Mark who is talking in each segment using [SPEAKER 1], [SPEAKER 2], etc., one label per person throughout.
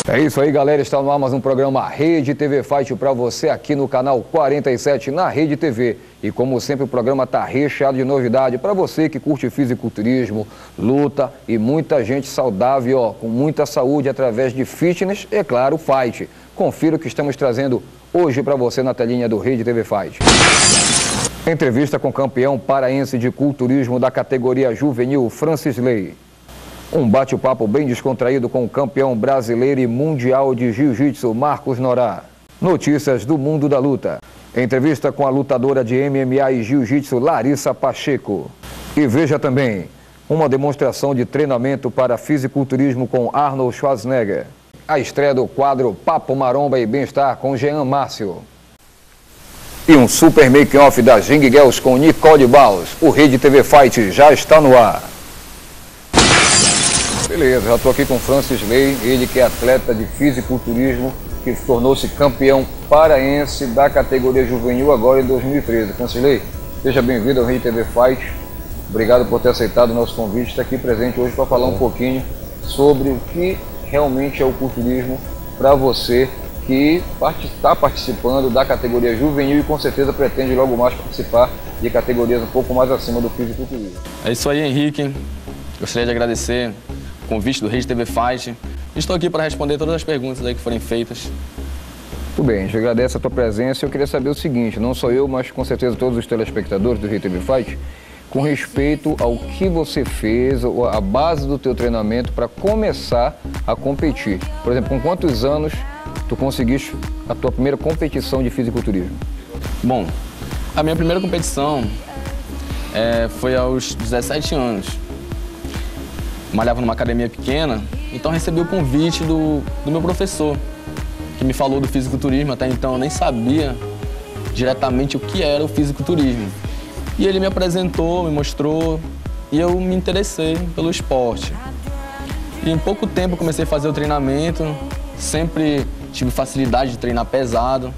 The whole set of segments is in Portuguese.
[SPEAKER 1] É isso aí, galera. Está no ar mais um programa Rede TV Fight para você aqui no canal 47 na Rede TV. E como sempre, o programa está recheado de novidade para você que curte fisiculturismo, luta e muita gente saudável, ó, com muita saúde através de fitness e, é claro, fight. Confira o que estamos trazendo hoje para você na telinha do Rede TV Fight. Entrevista com o campeão paraense de culturismo da categoria juvenil, Francisley. Um bate-papo bem descontraído com o campeão brasileiro e mundial de jiu-jitsu, Marcos Norá. Notícias do mundo da luta. Entrevista com a lutadora de MMA e jiu-jitsu, Larissa Pacheco. E veja também, uma demonstração de treinamento para fisiculturismo com Arnold Schwarzenegger. A estreia do quadro Papo Maromba e Bem-Estar com Jean Márcio. E um super make-off da Jing Girls com Nicole Baus. O Rede TV Fight já está no ar. Beleza, já estou aqui com o Francisley, ele que é atleta de fisiculturismo, que tornou-se campeão paraense da categoria juvenil agora em 2013. Francisley, seja bem-vindo ao Rede TV Fight. Obrigado por ter aceitado o nosso convite, está aqui presente hoje para falar um pouquinho sobre o que realmente é o culturismo para você que está participando da categoria juvenil e com certeza pretende logo mais participar de categorias um pouco mais acima do fisiculturismo.
[SPEAKER 2] É isso aí, Henrique. Gostaria de agradecer o convite do Rede TV Fight. Estou aqui para responder todas as perguntas aí que forem feitas.
[SPEAKER 1] Tudo bem, a gente agradece a tua presença. Eu queria saber o seguinte, não só eu, mas com certeza todos os telespectadores do Rede TV Fight, com respeito ao que você fez, a base do teu treinamento para começar a competir. Por exemplo, com quantos anos tu conseguiste a tua primeira competição de fisiculturismo?
[SPEAKER 2] Bom, a minha primeira competição foi aos 17 anos. Malhava numa academia pequena, então recebi o convite do meu professor, que me falou do fisiculturismo. Até então eu nem sabia diretamente o que era o fisiculturismo. E ele me apresentou, me mostrou, e eu me interessei pelo esporte. E em pouco tempo eu comecei a fazer o treinamento, sempre tive facilidade de treinar pesado.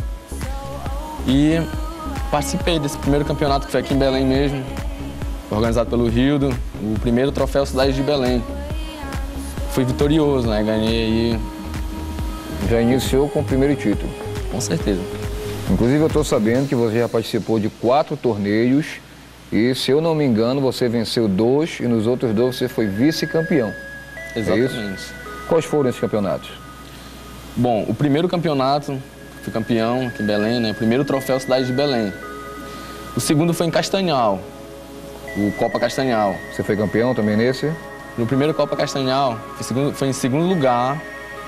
[SPEAKER 2] E participei desse primeiro campeonato que foi aqui em Belém mesmo, organizado pelo Rildo, o primeiro troféu Cidade de Belém. Fui vitorioso, né? Ganhei aí.
[SPEAKER 1] Já iniciou com o primeiro título?
[SPEAKER 2] Com certeza.
[SPEAKER 1] Inclusive eu estou sabendo que você já participou de 4 torneios e, se eu não me engano, você venceu 2 e nos outros 2 você foi vice-campeão.
[SPEAKER 2] Exatamente.
[SPEAKER 1] É isso? Quais foram esses campeonatos?
[SPEAKER 2] Bom, o primeiro campeonato, fui campeão aqui em Belém, né? O primeiro troféu Cidade de Belém. O segundo foi em Castanhal, o Copa Castanhal.
[SPEAKER 1] Você foi campeão também nesse?
[SPEAKER 2] No primeiro Copa Castanhal, foi em segundo lugar.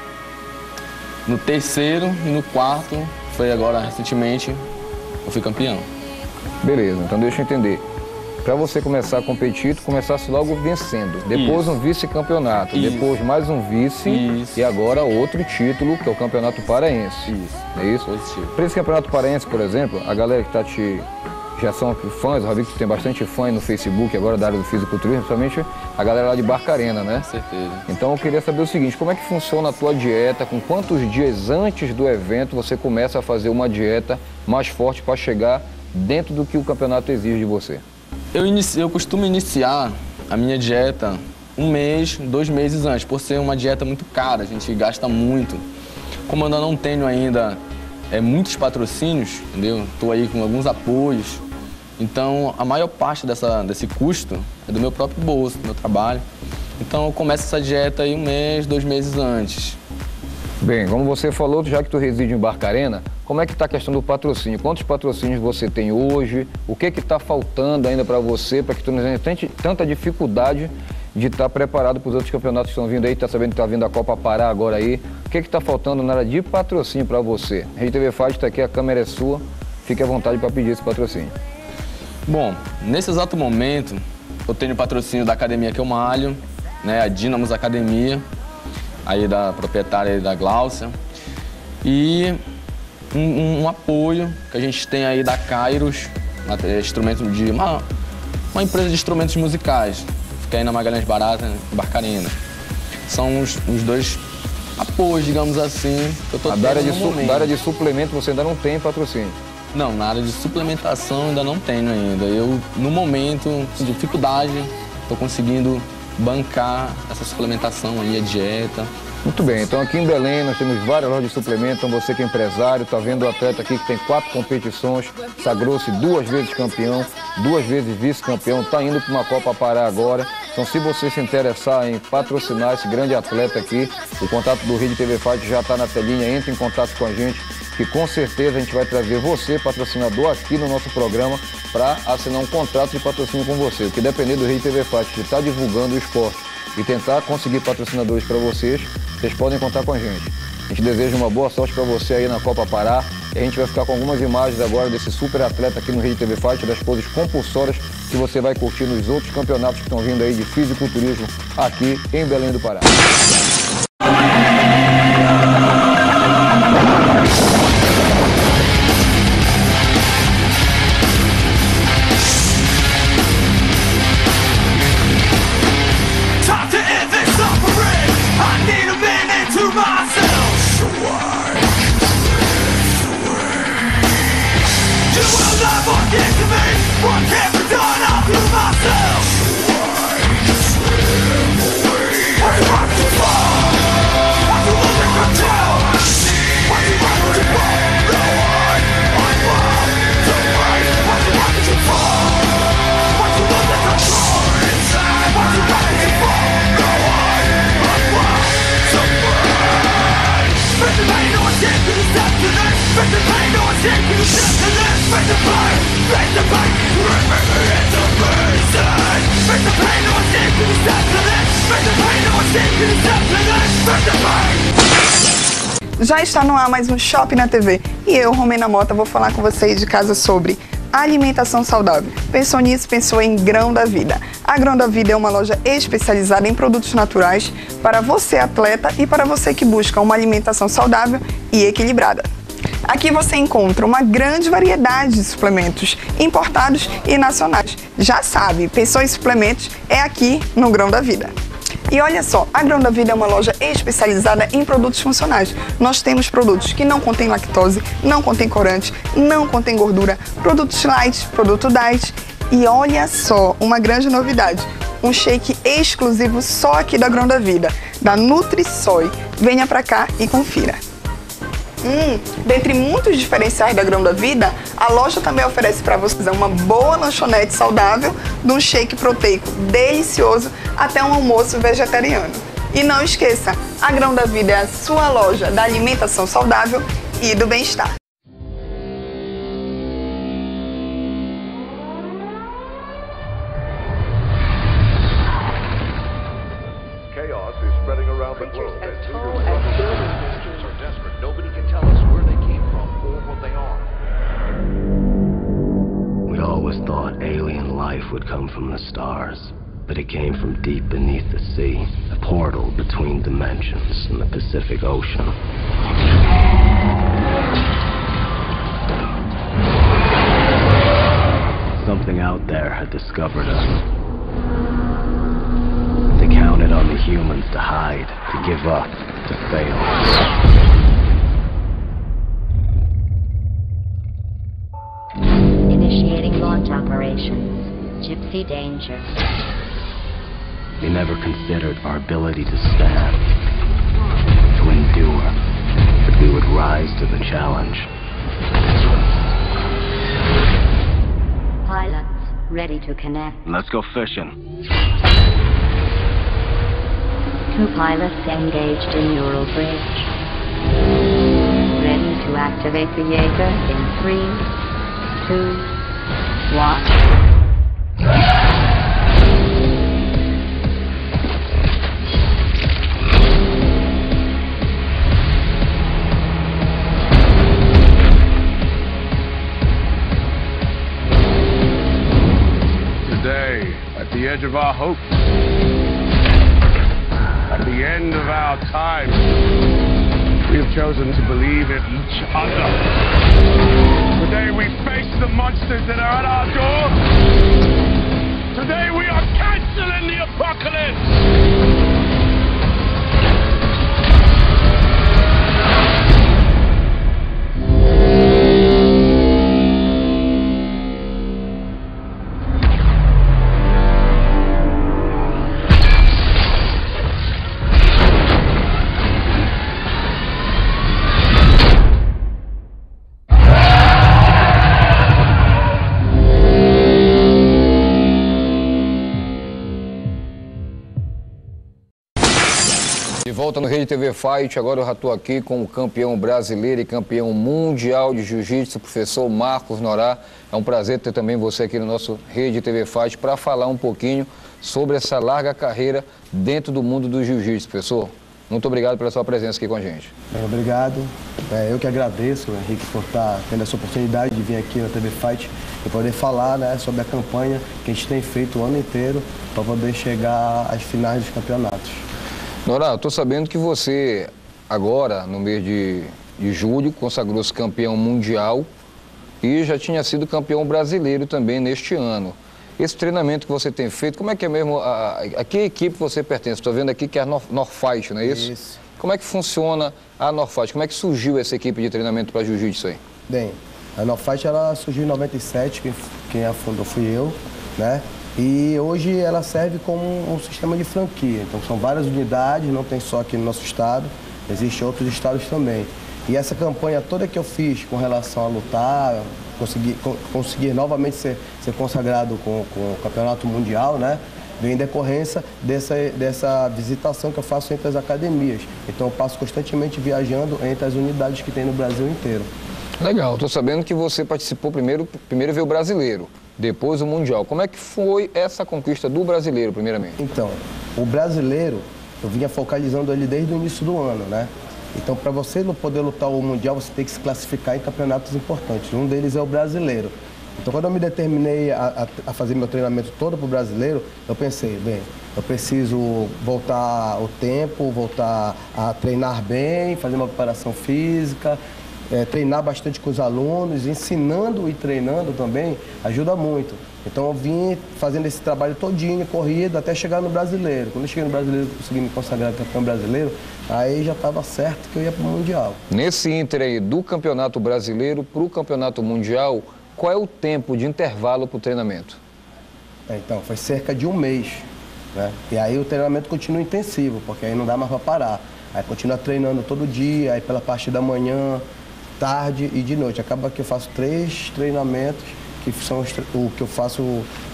[SPEAKER 2] No terceiro e no quarto, foi agora recentemente, eu fui campeão.
[SPEAKER 1] Beleza, então deixa eu entender. Para você começar a competir, tu começasse logo vencendo. Depois um vice-campeonato, depois mais um vice e agora outro título, que é o Campeonato Paraense.
[SPEAKER 2] Isso.
[SPEAKER 1] É isso?
[SPEAKER 2] Positivo.
[SPEAKER 1] Para esse Campeonato Paraense, por exemplo, a galera que já são fãs, eu já vi que tem bastante fã aí no Facebook agora da área do fisiculturismo, principalmente a galera lá de Barcarena, né?
[SPEAKER 2] Com certeza.
[SPEAKER 1] Então eu queria saber o seguinte, como é que funciona a tua dieta, com quantos dias antes do evento você começa a fazer uma dieta mais forte para chegar dentro do que o campeonato exige de você?
[SPEAKER 2] Eu costumo iniciar a minha dieta 1 mês, 2 meses antes, por ser uma dieta muito cara, a gente gasta muito. Como eu ainda não tenho ainda muitos patrocínios, entendeu? Estou aí com alguns apoios, então a maior parte desse custo é do meu próprio bolso, do meu trabalho. Então eu começo essa dieta aí 1 mês, 2 meses antes.
[SPEAKER 1] Bem, como você falou, já que tu reside em Barcarena, como é que está a questão do patrocínio? Quantos patrocínios você tem hoje? O que está faltando ainda para você, para que tu não tenha tanta dificuldade de estar preparado para os outros campeonatos que estão vindo aí? Está sabendo que está vindo a Copa Pará agora aí. O que está faltando na área de patrocínio para você? A Rede TV Fight está aqui, a câmera é sua. Fique à vontade para pedir esse patrocínio.
[SPEAKER 2] Bom, nesse exato momento, eu tenho o patrocínio da academia que eu malho, né, a Dynamos Academia, aí da proprietária da Gláucia, e um apoio que a gente tem aí da Kairos, uma empresa de instrumentos musicais, fica aí na Magalhães Barata, em Barcarena. São os 2 apoios, digamos assim, que eu estou tendo no momento.
[SPEAKER 1] Da área de suplemento você ainda não tem patrocínio?
[SPEAKER 2] Não, na área de suplementação ainda não tenho ainda. Eu, no momento, de dificuldade, estou conseguindo bancar essa suplementação aí, a dieta.
[SPEAKER 1] Muito bem, então aqui em Belém nós temos várias lojas de suplemento, então você que é empresário, está vendo o atleta aqui que tem 4 competições, sagrou-se 2 vezes campeão, 2 vezes vice-campeão, está indo para uma Copa Pará agora. Então se você se interessar em patrocinar esse grande atleta aqui, o contato do Rede TV Fight já está na telinha, entre em contato com a gente, que com certeza a gente vai trazer você, patrocinador, aqui no nosso programa para assinar um contrato de patrocínio com você. O que depender do Rede TV Fight de estar divulgando o esporte e tentar conseguir patrocinadores para vocês, vocês podem contar com a gente. A gente deseja uma boa sorte para você aí na Copa Pará. E a gente vai ficar com algumas imagens agora desse super atleta aqui no Rede TV Fight, das poses compulsórias que você vai curtir nos outros campeonatos que estão vindo aí de fisiculturismo aqui em Belém do Pará.
[SPEAKER 3] Já está no ar mais um Shop na TV e eu, Romena Mota, vou falar com vocês de casa sobre alimentação saudável. Pensou nisso? Pensou em Grão da Vida. A Grão da Vida é uma loja especializada em produtos naturais para você atleta e para você que busca uma alimentação saudável e equilibrada. Aqui você encontra uma grande variedade de suplementos importados e nacionais. Já sabe, pensou em suplementos? É aqui no Grão da Vida. E olha só, a Grão da Vida é uma loja especializada em produtos funcionais. Nós temos produtos que não contêm lactose, não contêm corante, não contêm gordura, produtos light, produto diet. E olha só, uma grande novidade, um shake exclusivo só aqui da Grão da Vida, da NutriSoy. Venha pra cá e confira. Dentre muitos diferenciais da Grão da Vida, a loja também oferece para vocês uma boa lanchonete saudável, de um shake proteico delicioso até um almoço vegetariano. E não esqueça, a Grão da Vida é a sua loja da alimentação saudável e do bem-estar.
[SPEAKER 4] Chaos is spreading around the globe as leaders are desperate. Nobody can tell us where they came from or what they are.
[SPEAKER 5] We always thought alien life would come from the stars, but it came from deep beneath the sea, a portal between dimensions in the Pacific Ocean. Something out there had discovered us. They counted on the humans to hide, to give up, to fail.
[SPEAKER 6] Initiating launch operations. Gypsy danger.
[SPEAKER 5] They never considered our ability to stand, to endure, that we would rise to the challenge.
[SPEAKER 6] Pilots ready to connect.
[SPEAKER 5] Let's go fishing.
[SPEAKER 6] 2 pilots engaged in neural bridge. Ready to activate the Jaeger in 3, 2, 1.
[SPEAKER 4] Today, at the edge of our hope, at the end of our time, we have chosen to believe in each other. Today we face the monsters that are at our door. Today we are canceling the apocalypse.
[SPEAKER 1] volta no Rede TV Fight. Agora eu já estou aqui com o campeão brasileiro e campeão mundial de jiu-jitsu, professor Marcos Norá. É um prazer ter também você aqui no nosso Rede TV Fight para falar um pouquinho sobre essa larga carreira dentro do mundo do jiu-jitsu, professor. Muito obrigado pela sua presença aqui com a gente.
[SPEAKER 7] Bem, obrigado. Eu que agradeço, Henrique, por estar tendo essa oportunidade de vir aqui na TV Fight e poder falar, né, sobre a campanha que a gente tem feito o ano inteiro para poder chegar às finais dos campeonatos.
[SPEAKER 1] Norá, eu estou sabendo que você, agora, no mês de julho, consagrou-se campeão mundial e já tinha sido campeão brasileiro também neste ano. Esse treinamento que você tem feito, como é que é mesmo? A que equipe você pertence? Estou vendo aqui que é a Norfight, não é isso?
[SPEAKER 7] Isso.
[SPEAKER 1] Como é que funciona a Norfight? Como é que surgiu essa equipe de treinamento para jiu-jitsu aí?
[SPEAKER 7] Bem, a Norfight ela surgiu em 97, quem a fundou fui eu, né? E hoje ela serve como um sistema de franquia. Então são várias unidades, não tem só aqui no nosso estado, existem outros estados também. E essa campanha toda que eu fiz com relação a lutar, conseguir novamente ser consagrado com o Campeonato Mundial, né? Vem em decorrência dessa visitação que eu faço entre as academias. Então eu passo constantemente viajando entre as unidades que tem no Brasil inteiro.
[SPEAKER 1] Legal, estou sabendo que você participou primeiro veio o brasileiro, depois o mundial. Como é que foi essa conquista do brasileiro, primeiramente?
[SPEAKER 7] Então, o brasileiro, eu vinha focalizando ele desde o início do ano, né? Então, para você não poder lutar o mundial, você tem que se classificar em campeonatos importantes. Um deles é o brasileiro. Então, quando eu me determinei a fazer meu treinamento todo para o brasileiro, eu pensei, bem, eu preciso voltar o tempo, voltar a treinar bem, fazer uma preparação física, treinar bastante com os alunos, ensinando e treinando também, ajuda muito. Então eu vim fazendo esse trabalho todinho, corrido, até chegar no brasileiro. Quando eu cheguei no brasileiro, consegui me consagrar campeão brasileiro, aí já estava certo que eu ia para o Mundial.
[SPEAKER 1] Nesse ínter aí do Campeonato Brasileiro para o Campeonato Mundial, qual é o tempo de intervalo para o treinamento?
[SPEAKER 7] Então, foi cerca de um mês, né? E aí o treinamento continua intensivo, porque aí não dá mais para parar. Aí continua treinando todo dia, aí pela parte da manhã, tarde e de noite. Acaba que eu faço 3 treinamentos, que são o que eu faço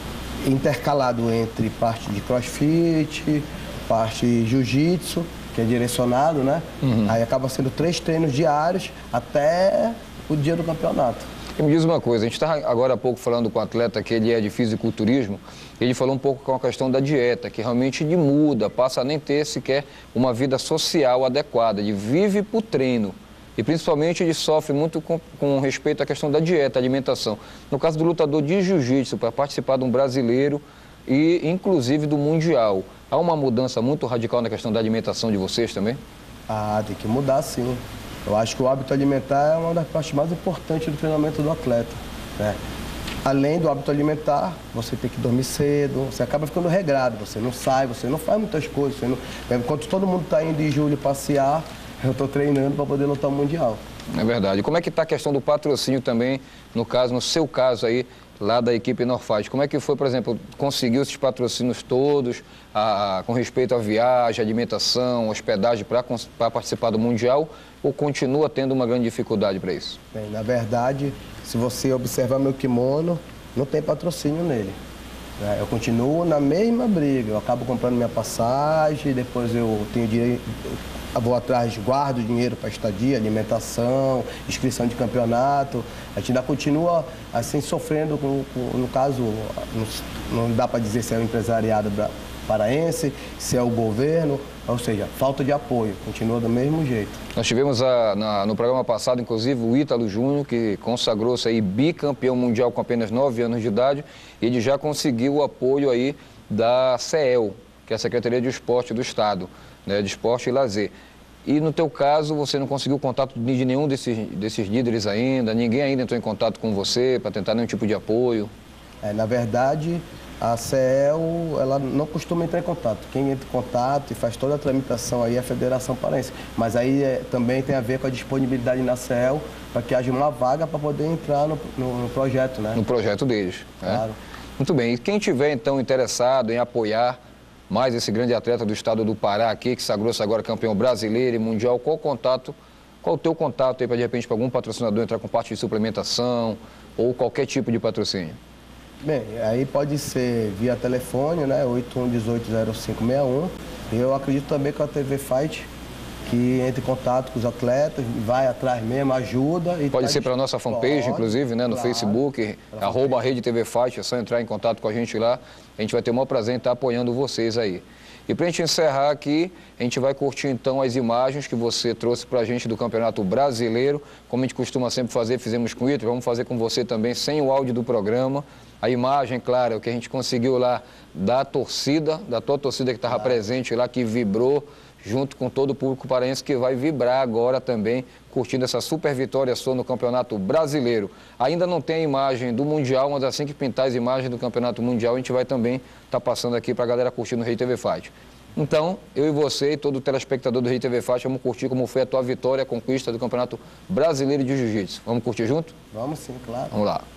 [SPEAKER 7] intercalado entre parte de crossfit, parte de jiu-jitsu, que é direcionado, né? Aí acaba sendo 3 treinos diários até o dia do campeonato.
[SPEAKER 1] E me diz uma coisa, a gente está agora há pouco falando com um atleta que ele é de fisiculturismo, ele falou um pouco com a questão da dieta, que realmente ele muda, passa a nem ter sequer uma vida social adequada, ele vive para o treino. E principalmente ele sofre muito com respeito à questão da dieta, alimentação. No caso do lutador de jiu-jitsu, para participar de um brasileiro e inclusive do mundial, há uma mudança muito radical na questão da alimentação de vocês também?
[SPEAKER 7] Ah, tem que mudar sim. Eu acho que o hábito alimentar é uma das partes mais importantes do treinamento do atleta, né? Além do hábito alimentar, você tem que dormir cedo, você acaba ficando regrado, você não sai, você não faz muitas coisas. Enquanto todo mundo está indo em julho passear, eu estou treinando para poder lutar o Mundial. É
[SPEAKER 1] verdade. Como é que está a questão do patrocínio também, no seu caso aí, lá da equipe Norfight? Como é que foi, por exemplo, conseguiu esses patrocínios todos, com respeito à viagem, alimentação, hospedagem para participar do Mundial, ou continua tendo uma grande dificuldade para isso?
[SPEAKER 7] Bem, na verdade, se você observar meu kimono, não tem patrocínio nele. Eu continuo na mesma briga, eu acabo comprando minha passagem, depois eu tenho direito, vou atrás, guardo dinheiro para estadia, alimentação, inscrição de campeonato. A gente ainda continua assim sofrendo, no caso, não dá para dizer se é o empresariado paraense, se é o governo, ou seja, falta de apoio, continua do mesmo jeito.
[SPEAKER 1] Nós tivemos no programa passado, inclusive, o Ítalo Júnior, que consagrou-se aí bicampeão mundial com apenas 9 anos de idade, e ele já conseguiu o apoio aí da CEL, que é a Secretaria de Esporte do Estado, né, de Esporte e Lazer. E no teu caso, você não conseguiu contato de nenhum desses líderes ainda? Ninguém ainda entrou em contato com você para tentar nenhum tipo de apoio?
[SPEAKER 7] Na verdade, a CEL, ela não costuma entrar em contato. Quem entra em contato e faz toda a tramitação aí é a Federação Paraense. Mas aí também tem a ver com a disponibilidade na CEL para que haja uma vaga para poder entrar no projeto, né?
[SPEAKER 1] No projeto deles.
[SPEAKER 7] Claro.
[SPEAKER 1] Né? Muito bem. E quem tiver, então, interessado em apoiar mais esse grande atleta do estado do Pará aqui, que sagrou-se agora campeão brasileiro e mundial, qual o teu contato aí para, de repente, para algum patrocinador entrar com parte de suplementação ou qualquer tipo de patrocínio?
[SPEAKER 7] Bem, aí pode ser via telefone, né, 81180561. Eu acredito também que a TV Fight que entre em contato com os atletas, vai atrás mesmo, ajuda. E
[SPEAKER 1] pode ser pela nossa fanpage, inclusive, né, no Facebook, @RedeTVFight, é só entrar em contato com a gente lá. A gente vai ter o maior prazer em estar apoiando vocês aí. E para a gente encerrar aqui, a gente vai curtir então as imagens que você trouxe para a gente do Campeonato Brasileiro. Como a gente costuma sempre fazer, fizemos com o Ítalo, vamos fazer com você também, sem o áudio do programa. A imagem, claro, é o que a gente conseguiu lá da torcida, da tua torcida que estava presente lá, que vibrou, junto com todo o público paraense que vai vibrar agora também, curtindo essa super vitória sua no Campeonato Brasileiro. Ainda não tem a imagem do Mundial, mas assim que pintar as imagens do Campeonato Mundial, a gente vai também estar passando aqui para a galera curtir no Rede TV Fight. Então, eu e você e todo o telespectador do Rede TV Fight, vamos curtir como foi a tua vitória, a conquista do Campeonato Brasileiro de Jiu-Jitsu. Vamos curtir junto?
[SPEAKER 7] Vamos sim, claro.
[SPEAKER 1] Vamos lá.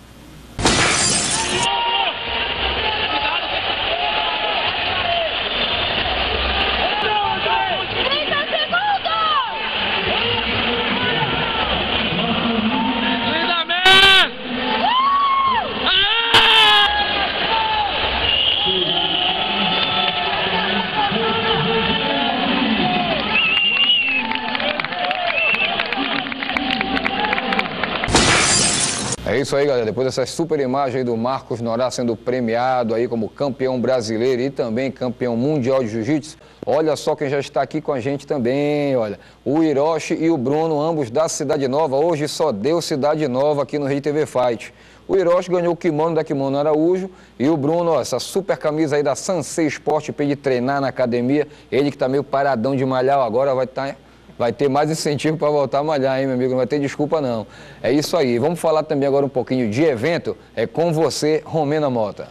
[SPEAKER 1] É isso aí, galera. Depois dessa super imagem aí do Marcos Norá sendo premiado aí como campeão brasileiro e também campeão mundial de jiu-jitsu, olha só quem já está aqui com a gente também, olha. O Hiroshi e o Bruno, ambos da Cidade Nova. Hoje só deu Cidade Nova aqui no Rede TV Fight. O Hiroshi ganhou o kimono da Kimono Araújo e o Bruno, ó, essa super camisa aí da Sansei Sport para ele treinar na academia. Ele que está meio paradão de malhar agora vai ter mais incentivo para voltar a malhar, hein, meu amigo? Não vai ter desculpa, não. É isso aí. Vamos falar também agora um pouquinho de evento. É com você, Romena Mota.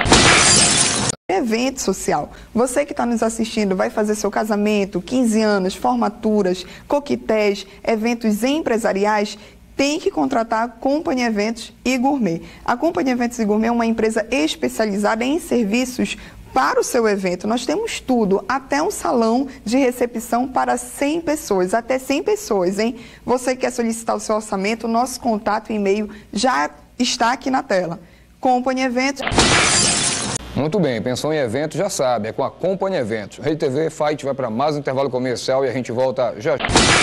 [SPEAKER 3] Evento social. Você que está nos assistindo vai fazer seu casamento, 15 anos, formaturas, coquetéis, eventos empresariais, tem que contratar a Companhia Eventos e Gourmet. A Companhia Eventos e Gourmet é uma empresa especializada em serviços para o seu evento. Nós temos tudo, até um salão de recepção para 100 pessoas, até 100 pessoas, hein? Você quer solicitar o seu orçamento, o nosso contato e e-mail já está aqui na tela. Companhia Eventos.
[SPEAKER 1] Muito bem, pensou em evento, já sabe, é com a Companhia Eventos. Rede TV Fight vai para mais um intervalo comercial e a gente volta já.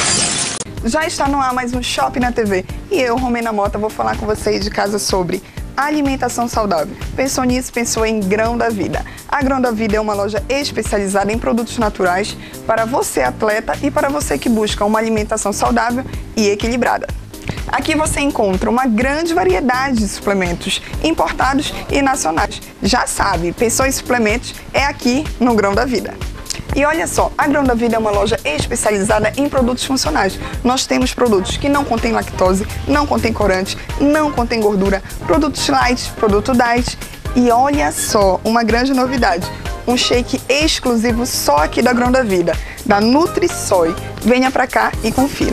[SPEAKER 3] Já está no ar mais um Shopping na TV. E eu, Romena Mota, vou falar com vocês de casa sobre alimentação saudável. Pensou nisso, pensou em Grão da Vida. A Grão da Vida é uma loja especializada em produtos naturais para você atleta e para você que busca uma alimentação saudável e equilibrada. Aqui você encontra uma grande variedade de suplementos importados e nacionais. Já sabe, pensou em suplementos? É aqui no Grão da Vida. E olha só, a Grão da Vida é uma loja especializada em produtos funcionais. Nós temos produtos que não contêm lactose, não contêm corante, não contêm gordura, produtos light, produto diet. E olha só, uma grande novidade, um shake exclusivo só aqui da Grão da Vida, da NutriSoy. Venha pra cá e confira.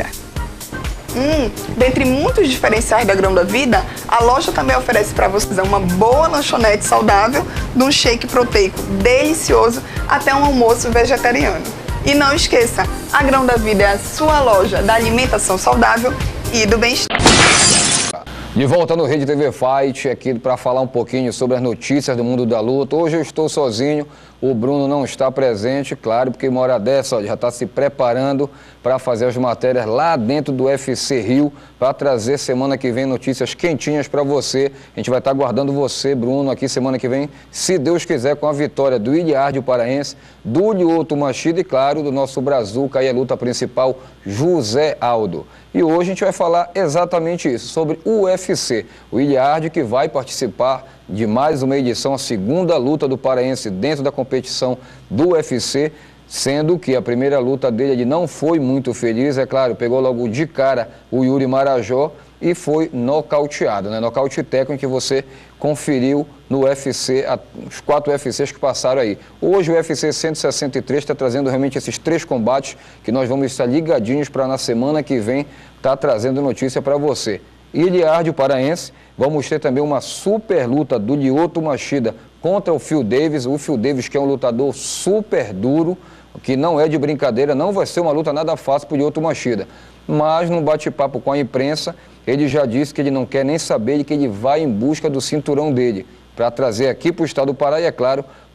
[SPEAKER 3] Dentre muitos diferenciais da Grão da Vida, a loja também oferece para vocês uma boa lanchonete saudável, de um shake proteico delicioso até um almoço vegetariano. E não esqueça, a Grão da Vida é a sua loja da alimentação saudável e do bem-estar.
[SPEAKER 1] De volta no Rede TV Fight, aqui para falar um pouquinho sobre as notícias do mundo da luta. Hoje eu estou sozinho, o Bruno não está presente, claro, porque uma hora dessa já está se preparando para fazer as matérias lá dentro do UFC Rio, para trazer semana que vem notícias quentinhas para você. A gente vai estar aguardando você, Bruno, aqui semana que vem, se Deus quiser, com a vitória do Iliardi, o paraense, do Lyoto Machida e, claro, do nosso brazuca e a luta principal, José Aldo. E hoje a gente vai falar exatamente isso, sobre o UFC. O Iliardi que vai participar de mais uma edição, a segunda luta do paraense dentro da competição do UFC, sendo que a primeira luta dele ele não foi muito feliz, é claro, pegou logo de cara o Yuri Marajó e foi nocauteado, né? Nocaute técnico que você conferiu no UFC, os 4 UFCs que passaram aí. Hoje o UFC 163 está trazendo realmente esses 3 combates que nós vamos estar ligadinhos para na semana que vem estar trazendo notícia para você. Iliardi, o paraense, vamos ter também uma super luta do Lyoto Machida contra o Phil Davis. O Phil Davis, que é um lutador super duro, que não é de brincadeira, não vai ser uma luta nada fácil para o Lyoto Machida. Mas num bate-papo com a imprensa, ele já disse que ele não quer nem saber de que ele vai em busca do cinturão dele, para trazer aqui para o estado do Pará e, é claro,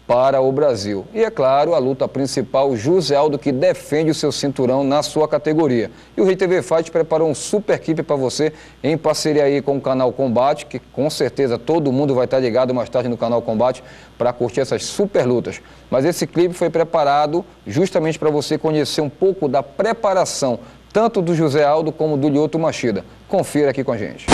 [SPEAKER 1] para o Brasil. E é claro, a luta principal, José Aldo, que defende o seu cinturão na sua categoria. E o Rede TV Fight preparou um super clipe para você, em parceria aí com o canal Combate, que com certeza todo mundo vai estar ligado mais tarde no canal Combate para curtir essas super lutas. Mas esse clipe foi preparado justamente para você conhecer um pouco da preparação, tanto do José Aldo como do Lyoto Machida. Confira aqui com a gente.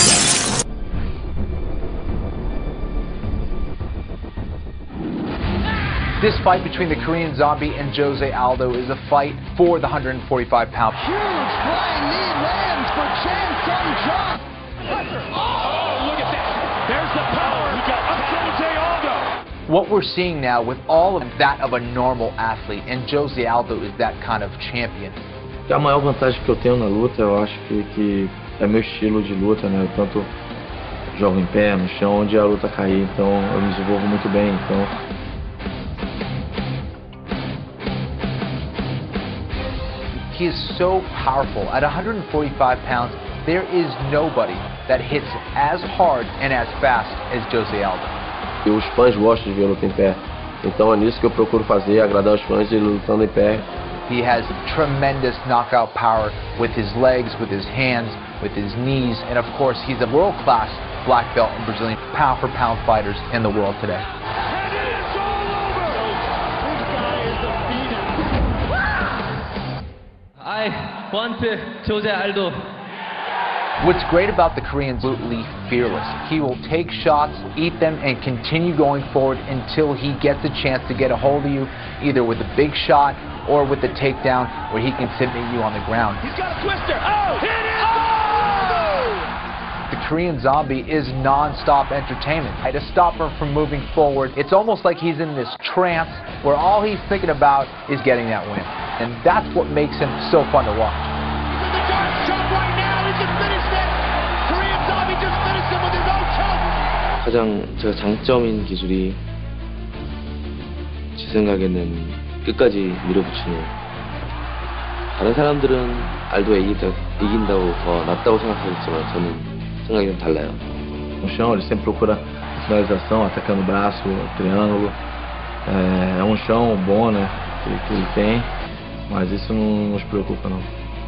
[SPEAKER 8] This fight between the Korean Zombie and Jose Aldo is a fight for the 145-pound.
[SPEAKER 9] Huge flying knee lands for Chan Sung Jung.
[SPEAKER 4] Oh, look at that. There's the power of Jose Aldo.
[SPEAKER 8] What we're seeing now with all of that of a normal athlete, and Jose Aldo is that kind of champion.
[SPEAKER 10] A maior vantagem que eu tenho na luta, eu acho que é meu estilo de luta, né? Eu tanto jogo em pé, no chão, onde a luta cair, então eu me desenvolvo muito bem, então...
[SPEAKER 8] He is so powerful. At 145 pounds, there is nobody that hits as hard and as fast as Jose Aldo.
[SPEAKER 10] E os fãs gostam de ver a luta em pé. Então é nisso que eu procuro fazer, agradar os fãs e lutando em pé.
[SPEAKER 8] He has tremendous knockout power with his legs, with his hands, with his knees, and of course he's a world-class black belt in Brazilian pound-for-pound fighters in the world today.
[SPEAKER 11] I want Jose Aldo.
[SPEAKER 8] What's great about the Korean's absolutely fearless. He will take shots, eat them, and continue going forward until he gets a chance to get a hold of you, either with a big shot or with a takedown where he can submit you on the ground.
[SPEAKER 9] He's got a twister. Oh, hit it! Oh!
[SPEAKER 8] The Korean Zombie is non-stop entertainment. To stop him from moving forward, it's almost like he's in this trance where all he's thinking about is getting that win. And that's what makes him so fun to watch.
[SPEAKER 9] He's in the dark shot right now. He just finished it. Korean Zombie just finished him with his own choke.
[SPEAKER 10] 가장 제가 장점인 기술이 제 생각에는 끝까지 밀어붙이는. 다른 사람들은 알도가 이긴다고 더 낫다고 생각하겠지만 저는 생각이 좀 달라요. No chão ele sempre procura finalização, atacando o braço, triângulo. É um chão bom, né? Que ele tem, mas isso não nos preocupa não.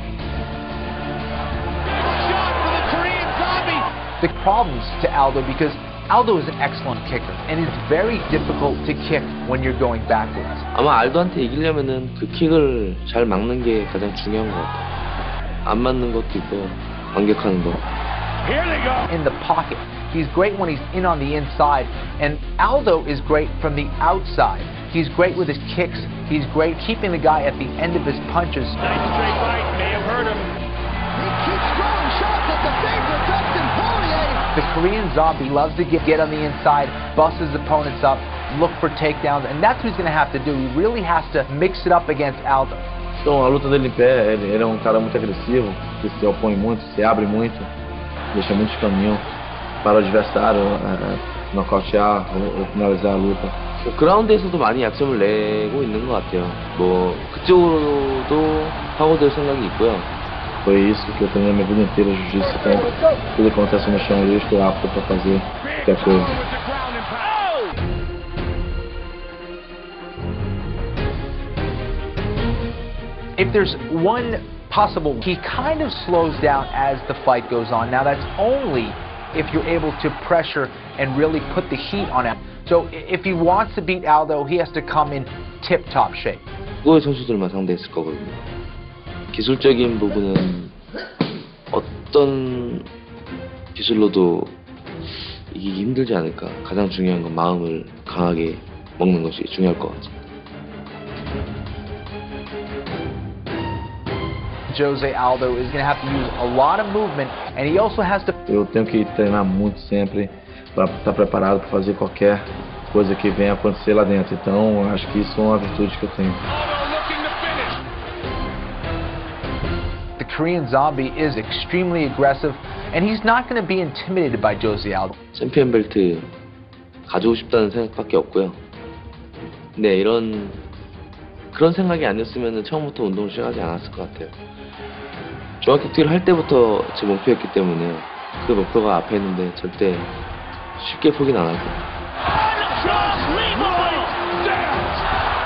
[SPEAKER 8] The problems to Aldo because Aldo is an excellent kicker and it's very difficult to kick when you're going backwards.
[SPEAKER 10] 아마 알도한테 이기려면은 그 킥을 잘 막는 게 가장 중요한 것 같아요. 안 맞는 것도 있고 반격하는 거.
[SPEAKER 8] In the pocket, he's great when he's in on the inside, and Aldo is great from the outside. He's great with his kicks. He's great keeping the guy at the end of his punches.
[SPEAKER 4] Nice straight right, may have hurt him.
[SPEAKER 9] He keeps throwing shots at the face of Dustin Poirier.
[SPEAKER 8] The Korean Zombie loves to get on the inside, bust his opponents up, look for takedowns, and that's what he's going to have to do. He really has to mix it up against Aldo.
[SPEAKER 10] Então a luta dele em pé, ele é um cara muito agressivo, que se opõe muito, se abre muito, deixa muitos caminhos para o adversário nocautear ou finalizar a luta. 그라운드에서도 많이 약점을 내고 있는 것 같아요. 뭐 그쪽으로도 파고들 생각이 있고요. Foi isso que eu treinei a minha vida inteira, jiu-jitsu, então tudo acontece no chão eu estou apto para fazer qualquer coisa.
[SPEAKER 8] If there's one possible, he kind of slows down as the fight goes on. Now that's only if you're able to pressure and really put the heat on him. So if he wants to beat Aldo, he has to come in tip-top shape.
[SPEAKER 10] 그거의 선수들만 상대했을 거거든요. 기술적인 부분은 어떤 기술로도 이기기 힘들지 않을까. 가장 중요한 건 마음을 강하게 먹는 것이 중요할 것 같아요.
[SPEAKER 8] Jose Aldo is going to have to use a lot of movement, and he also has to...
[SPEAKER 10] Eu tenho que treinar muito sempre para estar preparado para fazer qualquer coisa que venha acontecer lá dentro. Então, acho que isso é uma virtude que eu tenho.
[SPEAKER 8] The Korean Zombie is extremely aggressive, and he's not going to be intimidated by Jose Aldo.
[SPEAKER 10] 챔피언 벨트 가지고 싶다는 생각밖에 없고요. 근데 그런 생각이 아니었으면 처음부터 운동을 시작하지 않았을 것 같아요. 중앙격투기를 할 때부터 제 목표였기 때문에 그 목표가 앞에 있는데 절대 쉽게 포기는 안 할 거예요.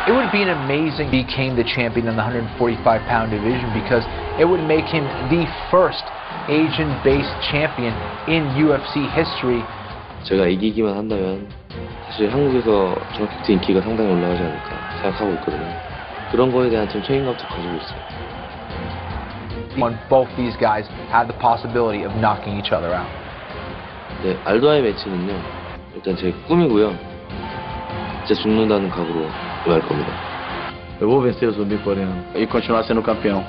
[SPEAKER 8] It would be an amazing became the champion in the 145-pound division because it would make him the first Asian-based champion in UFC history.
[SPEAKER 10] 제가 이기기만 한다면 사실 한국에서 중학교 인기가 상당히 올라가지 않을까 생각하고 있거든요. 그런 거에 대한 좀 책임감도 가지고 있어요.
[SPEAKER 8] When both these guys have the possibility of knocking each other out.
[SPEAKER 10] 네, 알도와의 매치는요. 일단 제 꿈이고요. 진짜 죽는다는 각오로 임할 겁니다.
[SPEAKER 2] Eu vou vencer o zumbi coreano e continuar sendo campeão.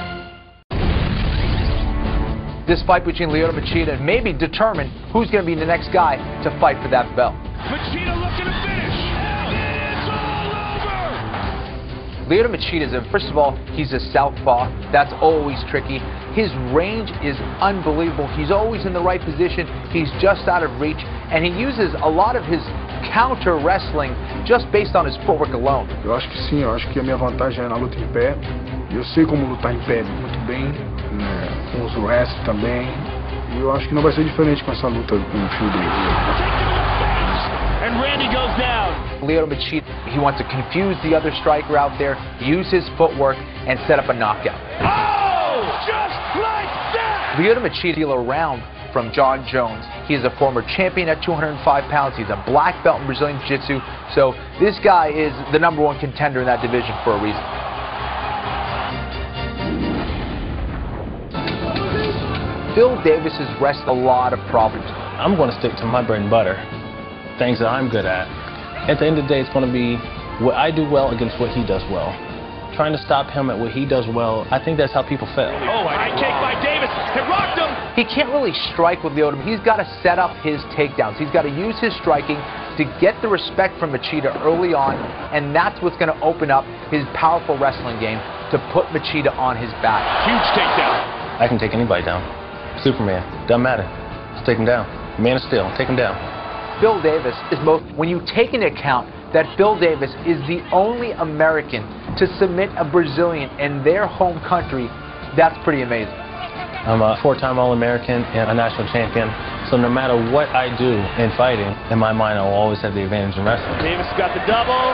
[SPEAKER 8] This fight between Lyoto Machida maybe determine who's going to be the next guy to fight for that belt.
[SPEAKER 4] Machida looking to finish. It's all over.
[SPEAKER 8] Lyoto Machida first of all, he's a southpaw. That's always tricky. His range is unbelievable. He's always in the right position. He's just out of reach, and he uses a lot of his counter wrestling just based on his footwork alone.
[SPEAKER 12] Eu acho que sim, eu acho que a minha vantagem é na luta em pé. Eu sei como lutar em pé muito bem, né, com os wrestling também. E eu acho que não vai ser diferente com essa luta com o Phil Davis.
[SPEAKER 9] And Randy goes down.
[SPEAKER 8] Lyoto Machida, he wants to confuse the other striker out there, use his footwork, and set up a knockout.
[SPEAKER 9] Oh, just like that!
[SPEAKER 8] Lyoto Machida steal around from John Jones. He is a former champion at 205 pounds. He's a black belt in Brazilian Jiu-Jitsu. So this guy is the #1 contender in that division for a reason. Phil Davis has wrestled a lot of problems.
[SPEAKER 13] I'm going to stick to my bread and butter, things that I'm good at. At the end of the day, it's going to be what I do well against what he does well. Trying to stop him at what he does well, I think that's how people fail.
[SPEAKER 9] Oh, high kick by Davis. It rocked him.
[SPEAKER 8] He can't really strike with Lyoto. He's got to set up his takedowns. He's got to use his striking to get the respect from Machida early on, and that's what's going to open up his powerful wrestling game to put Machida on his back.
[SPEAKER 9] Huge takedown.
[SPEAKER 13] I can take anybody down. Superman, doesn't matter. Just take him down. Man of Steel, take him down.
[SPEAKER 8] Phil Davis is most, when you take into account that Phil Davis is the only American to submit a Brazilian in their home country, that's pretty amazing.
[SPEAKER 13] I'm a 4-time All-American and a national champion, so no matter what I do in fighting, in my mind I will always have the advantage in wrestling.
[SPEAKER 9] Davis got the double.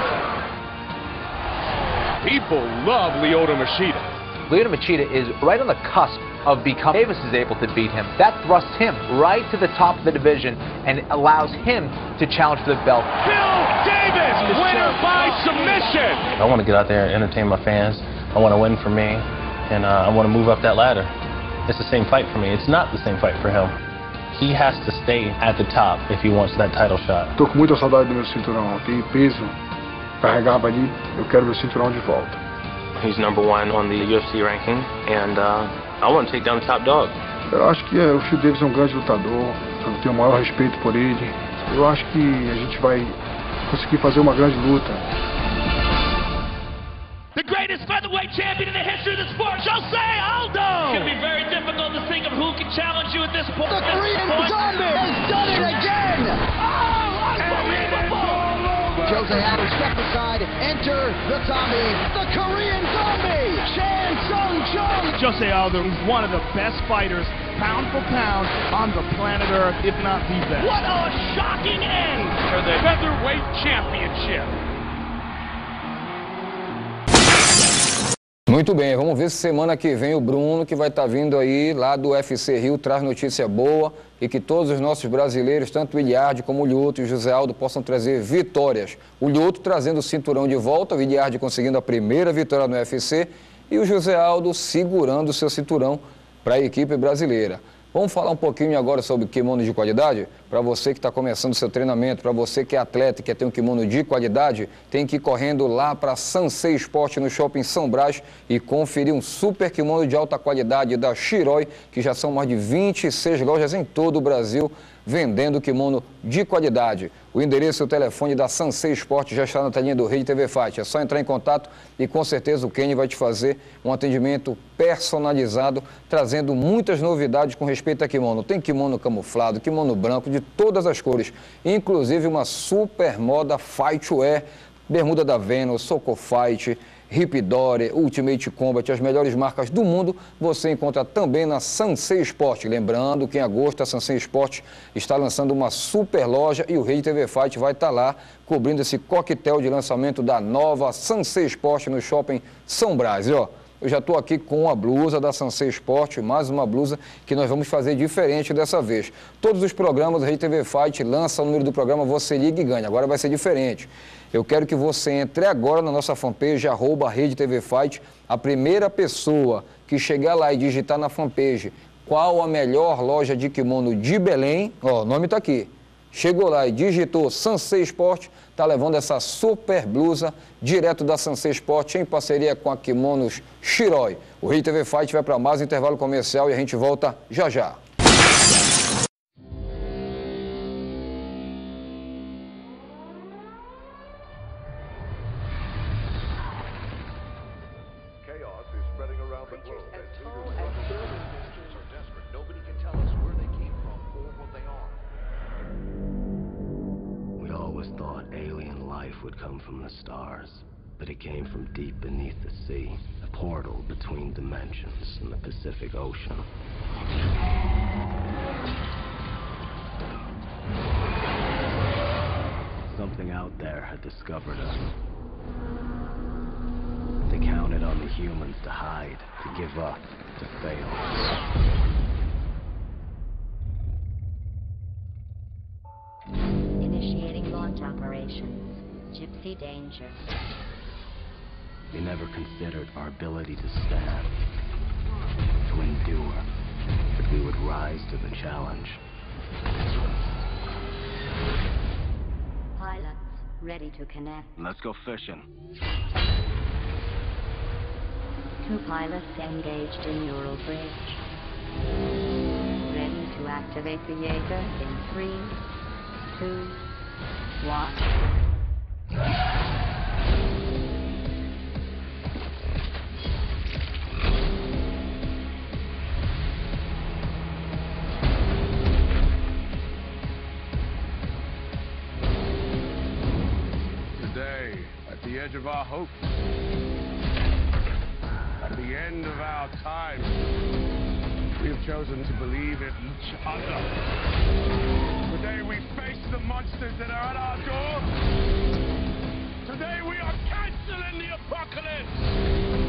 [SPEAKER 4] People love Lyoto Machida.
[SPEAKER 8] Lyoto Machida is right on the cusp of becoming. Davis is able to beat him. That thrusts him right to the top of the division and allows him to challenge for the belt.
[SPEAKER 4] Phil Davis, winner by submission.
[SPEAKER 13] I want to get out there and entertain my fans. I want to win for me, and I want to move up that ladder. It's the same fight for me. It's not the same fight for him. He has to stay at the top if he wants that title shot.
[SPEAKER 12] Tô com muita saudade do meu cinturão. Tem peso, carregava ali. Eu quero meu cinturão de volta.
[SPEAKER 13] He's #1 on the UFC ranking, and I want to take down the top dog.
[SPEAKER 12] Eu acho que o Phil Davis é grande lutador. Eu tenho o maior respeito por ele. Eu acho que a gente vai conseguir fazer uma grande luta.
[SPEAKER 9] The greatest featherweight champion in the history of the sport, Jose Aldo! It's going to be very difficult to think of who can challenge you at this point.
[SPEAKER 14] The Korean Zombie has done it again!
[SPEAKER 9] Oh, unbelievable!
[SPEAKER 14] Jose Aldo step aside, enter the Zombie, the Korean Zombie, Chan Sung Jung!
[SPEAKER 15] Jose Aldo is one of the best fighters, pound for pound, on the planet Earth, if not the best.
[SPEAKER 9] What a shocking end
[SPEAKER 4] For the featherweight championship.
[SPEAKER 1] Muito bem, vamos ver se semana que vem o Bruno, que vai estar vindo aí lá do UFC Rio, traz notícia boa e que todos os nossos brasileiros, tanto o Iliardi como o Lyoto e o José Aldo, possam trazer vitórias. O Lyoto trazendo o cinturão de volta, o Iliardi conseguindo a primeira vitória no UFC e o José Aldo segurando o seu cinturão para a equipe brasileira. Vamos falar um pouquinho agora sobre kimono de qualidade? Para você que está começando seu treinamento, para você que é atleta e quer ter um kimono de qualidade, tem que ir correndo lá para Sansei Sport no Shopping São Brás e conferir um super kimono de alta qualidade da Shiroi, que já são mais de 26 lojas em todo o Brasil vendendo kimono de qualidade. O endereço e o telefone da Sansei Sport já está na telinha do Rede TV Fight. É só entrar em contato e com certeza o Kenny vai te fazer um atendimento personalizado, trazendo muitas novidades com respeito a kimono. Tem kimono camuflado, kimono branco, de todas as cores, inclusive uma super moda Fight Wear, bermuda da Venus, Soco Fight, Ripidori, Ultimate Combat, as melhores marcas do mundo, você encontra também na Sansei Sport. Lembrando que em agosto a Sansei Sport está lançando uma super loja e o Rede TV Fight vai estar lá cobrindo esse coquetel de lançamento da nova Sansei Sport no Shopping São Brás. E, ó, eu já estou aqui com a blusa da Sansei Sport, mais uma blusa que nós vamos fazer diferente dessa vez. Todos os programas da Rede TV Fight lançam o número do programa, você liga e ganha. Agora vai ser diferente. Eu quero que você entre agora na nossa fanpage, @Rede TV Fight. A primeira pessoa que chegar lá e digitar na fanpage qual a melhor loja de kimono de Belém, ó, o nome está aqui. Chegou lá e digitou Sansei Sport, está levando essa super blusa direto da Sansei Sport em parceria com a Kimonos Shiroi. O Rede TV Fight vai para mais intervalo comercial e a gente volta já já.
[SPEAKER 5] Would come from the stars, but it came from deep beneath the sea, a portal between dimensions in the Pacific Ocean. Something out there had discovered us. They counted on the humans to hide, to give up, to fail.
[SPEAKER 6] Initiating launch operations. Gypsy danger.
[SPEAKER 5] They never considered our ability to stand, to endure, that we would rise to the challenge.
[SPEAKER 6] Pilots ready to connect.
[SPEAKER 5] Let's go fishing.
[SPEAKER 6] 2 pilots engaged in neural bridge. Ready to activate the Jaeger in 3, 2, 1.
[SPEAKER 4] Today, at the edge of our hope, at the end of our time, we have chosen to believe in each other. Today we face the monsters that are at our door. Today we are canceling the apocalypse.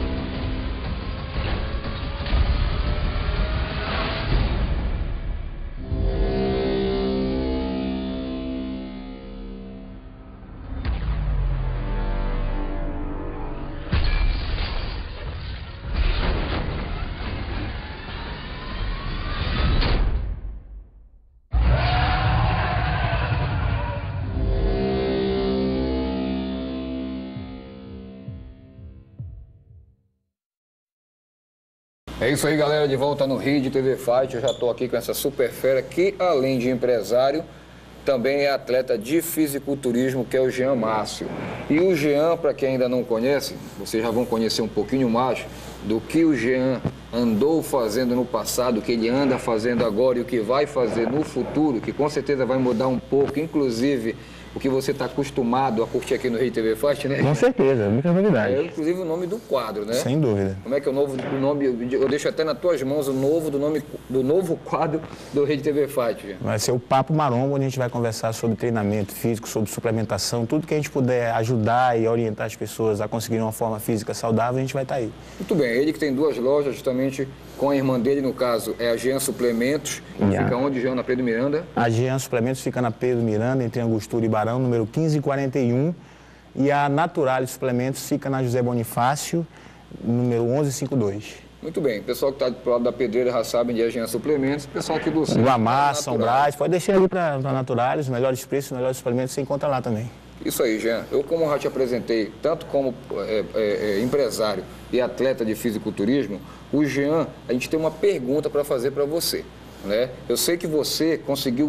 [SPEAKER 1] É isso aí, galera, de volta no Rede TV Fight. Eu já estou aqui com essa super fera que, além de empresário, também é atleta de fisiculturismo, que é o Jean Márcio. E o Jean, para quem ainda não conhece, vocês já vão conhecer um pouquinho mais do que o Jean andou fazendo no passado, o que ele anda fazendo agora e o que vai fazer no futuro, que com certeza vai mudar um pouco, inclusive o que você está acostumado a curtir aqui no Rede TV Fight, né?
[SPEAKER 16] Com certeza, muita novidade.
[SPEAKER 1] É, inclusive o nome do quadro, né?
[SPEAKER 16] Sem dúvida.
[SPEAKER 1] Como é que é o nome? Eu deixo até nas tuas mãos o novo quadro do Rede TV Fight.
[SPEAKER 16] Vai ser o Papo Maromba, onde a gente vai conversar sobre treinamento físico, sobre suplementação, tudo que a gente puder ajudar e orientar as pessoas a conseguirem uma forma física saudável, a gente vai estar aí.
[SPEAKER 1] Muito bem, ele que tem 2 lojas, justamente com a irmã dele, no caso, é a Jean Suplementos. Fica onde, Jean? Na Pedro Miranda?
[SPEAKER 16] A Jean Suplementos fica na Pedro Miranda, entre Angostura e Barão, número 1541. E a Naturalis Suplementos fica na José Bonifácio, número 1152.
[SPEAKER 1] Muito bem, o pessoal que está do lado da Pedreira já sabe de Jean Suplementos, o pessoal aqui do centro.
[SPEAKER 16] Guamá, São Brás, pode deixar ali para a Naturalis, os melhores preços, os melhores suplementos você encontra lá também.
[SPEAKER 1] Isso aí, Jean. Eu, como já te apresentei, tanto como empresário e atleta de fisiculturismo, o Jean, a gente tem uma pergunta para fazer para você, né? Eu sei que você conseguiu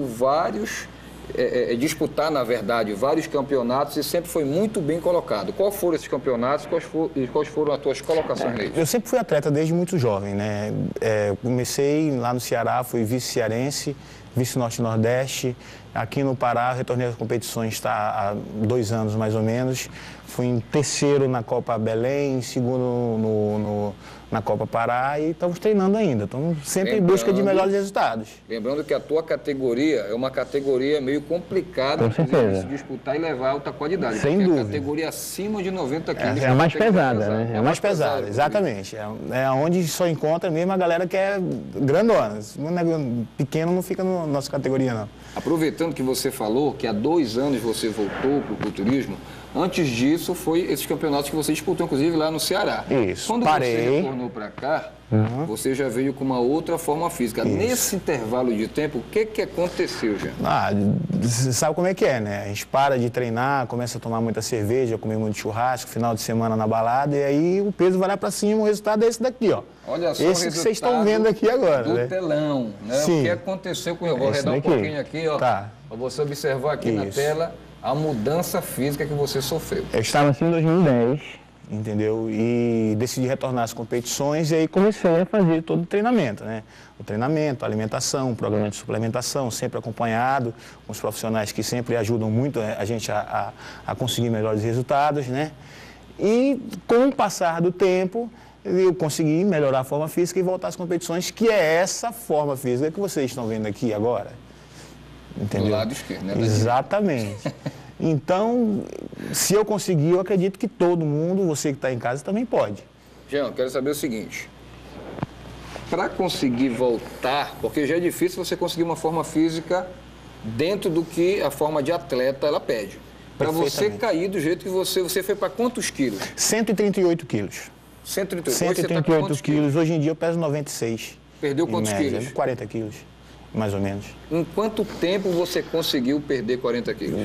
[SPEAKER 1] disputar, na verdade, vários campeonatos e sempre foi muito bem colocado. Quais foram esses campeonatos e quais foram as tuas colocações neles?
[SPEAKER 16] Eu sempre fui atleta desde muito jovem, né? Comecei lá no Ceará, fui vice-cearense, vice-norte e nordeste. Aqui no Pará, eu retornei às competições há 2 anos mais ou menos. Fui em terceiro na Copa Belém, em segundo na Copa Pará e estamos treinando ainda. Estamos sempre em busca de melhores resultados.
[SPEAKER 1] Lembrando que a tua categoria é uma categoria meio complicada de se disputar e levar alta qualidade.
[SPEAKER 16] Sem dúvida.
[SPEAKER 1] É a categoria acima de 90 quilos.
[SPEAKER 16] É a mais pesada, né? É a mais pesada, exatamente. É onde só encontra mesmo a galera que é grandona. Pequeno não fica na nossa categoria, não.
[SPEAKER 1] Aproveitando que você falou que há 2 anos você voltou para o culturismo, antes disso foi esses campeonatos que você disputou, inclusive, lá no Ceará.
[SPEAKER 16] Isso,
[SPEAKER 1] Quando você retornou para cá, você já veio com uma outra forma física. Isso. Nesse intervalo de tempo, o que aconteceu, já?
[SPEAKER 16] Você sabe como é que é, né? A gente para de treinar, começa a tomar muita cerveja, comer muito churrasco, final de semana na balada, e aí o peso vai lá para cima, o resultado é esse daqui, ó.
[SPEAKER 1] Olha só
[SPEAKER 16] esse que vocês estão vendo aqui agora,
[SPEAKER 1] do
[SPEAKER 16] né?
[SPEAKER 1] telão, né?
[SPEAKER 16] Sim.
[SPEAKER 1] O que aconteceu com eu? Vou arredar um pouquinho aqui, ó.
[SPEAKER 16] Tá.
[SPEAKER 1] Para você observar aqui na tela a mudança física que você sofreu.
[SPEAKER 16] Eu estava assim em 2010, entendeu? E decidi retornar às competições e aí comecei a fazer todo o treinamento, né? O treinamento, a alimentação, o programa de suplementação, sempre acompanhado com os profissionais que sempre ajudam muito a gente a conseguir melhores resultados, né? E com o passar do tempo, eu consegui melhorar a forma física e voltar às competições, que é essa forma física que vocês estão vendo aqui agora. Entendeu?
[SPEAKER 1] Do lado esquerdo, né?
[SPEAKER 16] Exatamente. Então, se eu conseguir, eu acredito que todo mundo, você que está em casa, também pode.
[SPEAKER 1] Jean, quero saber o seguinte. Para conseguir voltar, porque já é difícil você conseguir uma forma física dentro do que a forma de atleta ela pede. Para você cair do jeito que você foi para quantos quilos?
[SPEAKER 16] 138 quilos. 138 quilos. Hoje em dia eu peso 96.
[SPEAKER 1] Perdeu quantos quilos?
[SPEAKER 16] 40 quilos, mais ou menos.
[SPEAKER 1] Em quanto tempo você conseguiu perder 40 quilos?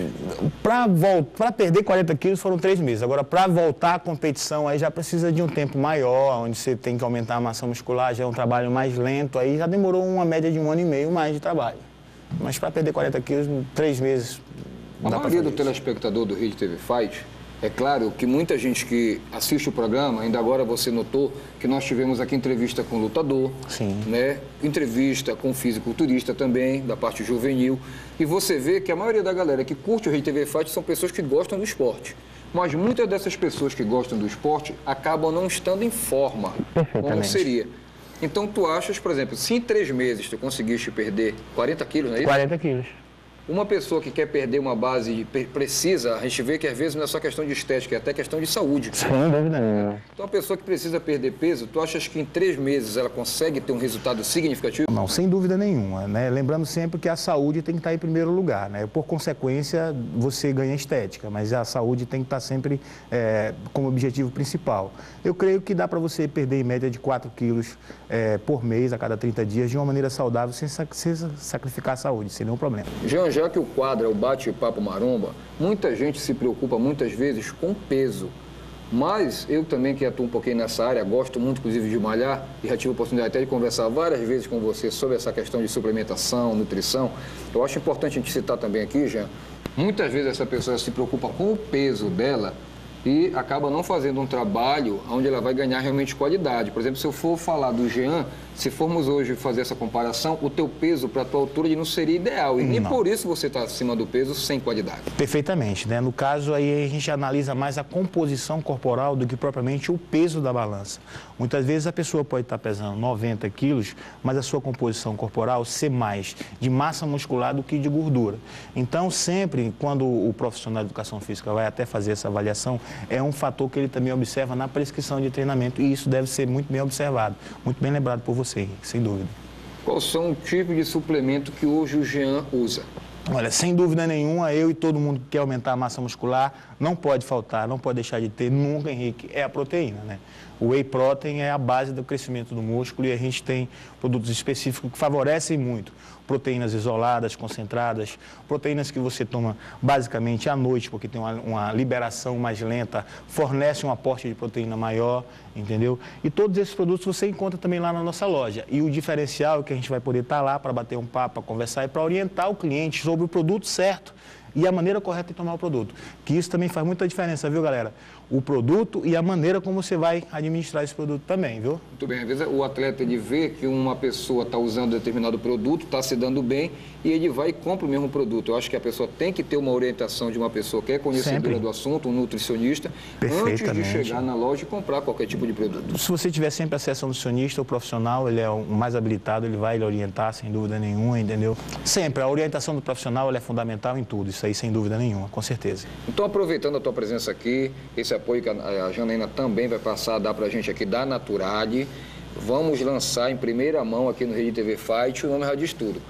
[SPEAKER 16] Para perder 40 quilos foram 3 meses. Agora, para voltar à competição, aí já precisa de um tempo maior, onde você tem que aumentar a massa muscular, já é um trabalho mais lento, aí já demorou uma média de 1 ano e meio mais de trabalho. Mas para perder 40 quilos, 3 meses.
[SPEAKER 1] A maioria do telespectador do Rede TV Fight, é claro que muita gente que assiste o programa, ainda agora você notou que nós tivemos aqui entrevista com lutador, né? Entrevista com fisiculturista também, da parte juvenil, e você vê que a maioria da galera que curte o Rede TV Fight são pessoas que gostam do esporte. Mas muitas dessas pessoas que gostam do esporte acabam não estando em forma, como seria. Então tu achas, por exemplo, se em 3 meses tu conseguiste perder 40 quilos, não é isso?
[SPEAKER 16] 40 quilos.
[SPEAKER 1] Uma pessoa que quer perder uma base precisa, a gente vê que às vezes não é só questão de estética, é até questão de saúde.
[SPEAKER 16] Sem dúvida nenhuma.
[SPEAKER 1] Então, a pessoa que precisa perder peso, tu achas que em 3 meses ela consegue ter um resultado significativo?
[SPEAKER 16] Não, sem dúvida nenhuma, né? Lembrando sempre que a saúde tem que estar em primeiro lugar, né? Por consequência, você ganha estética, mas a saúde tem que estar sempre como objetivo principal. Eu creio que dá para você perder em média de 4 quilos por mês, a cada 30 dias, de uma maneira saudável, sem sacrificar a saúde, sem nenhum problema.
[SPEAKER 1] Já que o quadro é o bate-papo maromba, muita gente se preocupa muitas vezes com peso. Mas eu também, que atuo um pouquinho nessa área, gosto muito, inclusive, de malhar, e já tive a oportunidade até de conversar várias vezes com você sobre essa questão de suplementação, nutrição. Eu acho importante a gente citar também aqui, Jean, muitas vezes essa pessoa se preocupa com o peso dela e acaba não fazendo um trabalho onde ela vai ganhar realmente qualidade. Por exemplo, se eu for falar do Jean, se formos hoje fazer essa comparação, o teu peso para a tua altura ele não seria ideal. E nem por isso você está acima do peso sem qualidade.
[SPEAKER 16] Perfeitamente, né? No caso aí a gente analisa mais a composição corporal do que propriamente o peso da balança. Muitas vezes a pessoa pode estar pesando 90 quilos, mas a sua composição corporal ser mais de massa muscular do que de gordura. Então sempre, quando o profissional de educação física vai até fazer essa avaliação, é um fator que ele também observa na prescrição de treinamento e isso deve ser muito bem observado, muito bem lembrado por você, sem dúvida.
[SPEAKER 1] Quais são o tipo de suplemento que hoje o Jean usa?
[SPEAKER 16] Olha, sem dúvida nenhuma, eu e todo mundo que quer aumentar a massa muscular, não pode faltar, não pode deixar de ter nunca, Henrique, é a proteína, né? O whey protein é a base do crescimento do músculo e a gente tem produtos específicos que favorecem muito. Proteínas isoladas, concentradas, proteínas que você toma basicamente à noite, porque tem uma liberação mais lenta, fornece um aporte de proteína maior, entendeu? E todos esses produtos você encontra também lá na nossa loja. E o diferencial é que a gente vai poder estar lá para bater um papo, para conversar e para orientar o cliente sobre o produto certo e a maneira correta de tomar o produto. Que isso também faz muita diferença, viu, galera? O produto e a maneira como você vai administrar esse produto também, viu?
[SPEAKER 1] Muito bem, às vezes o atleta ele vê que uma pessoa está usando determinado produto, está se dando bem, e ele vai e compra o mesmo produto. Eu acho que a pessoa tem que ter uma orientação de uma pessoa que é conhecedora do assunto, um nutricionista, antes de chegar na loja e comprar qualquer tipo de produto.
[SPEAKER 16] Se você tiver sempre acesso ao nutricionista, o profissional, ele é o mais habilitado, ele vai lhe orientar sem dúvida nenhuma, entendeu? Sempre, a orientação do profissional ela é fundamental em tudo, isso aí sem dúvida nenhuma, com certeza.
[SPEAKER 1] Então, aproveitando a tua presença aqui, esse apoio que a Janaína também vai passar a dar pra gente aqui da Naturale, vamos lançar em primeira mão aqui no Rede TV Fight, o nome já diz tudo,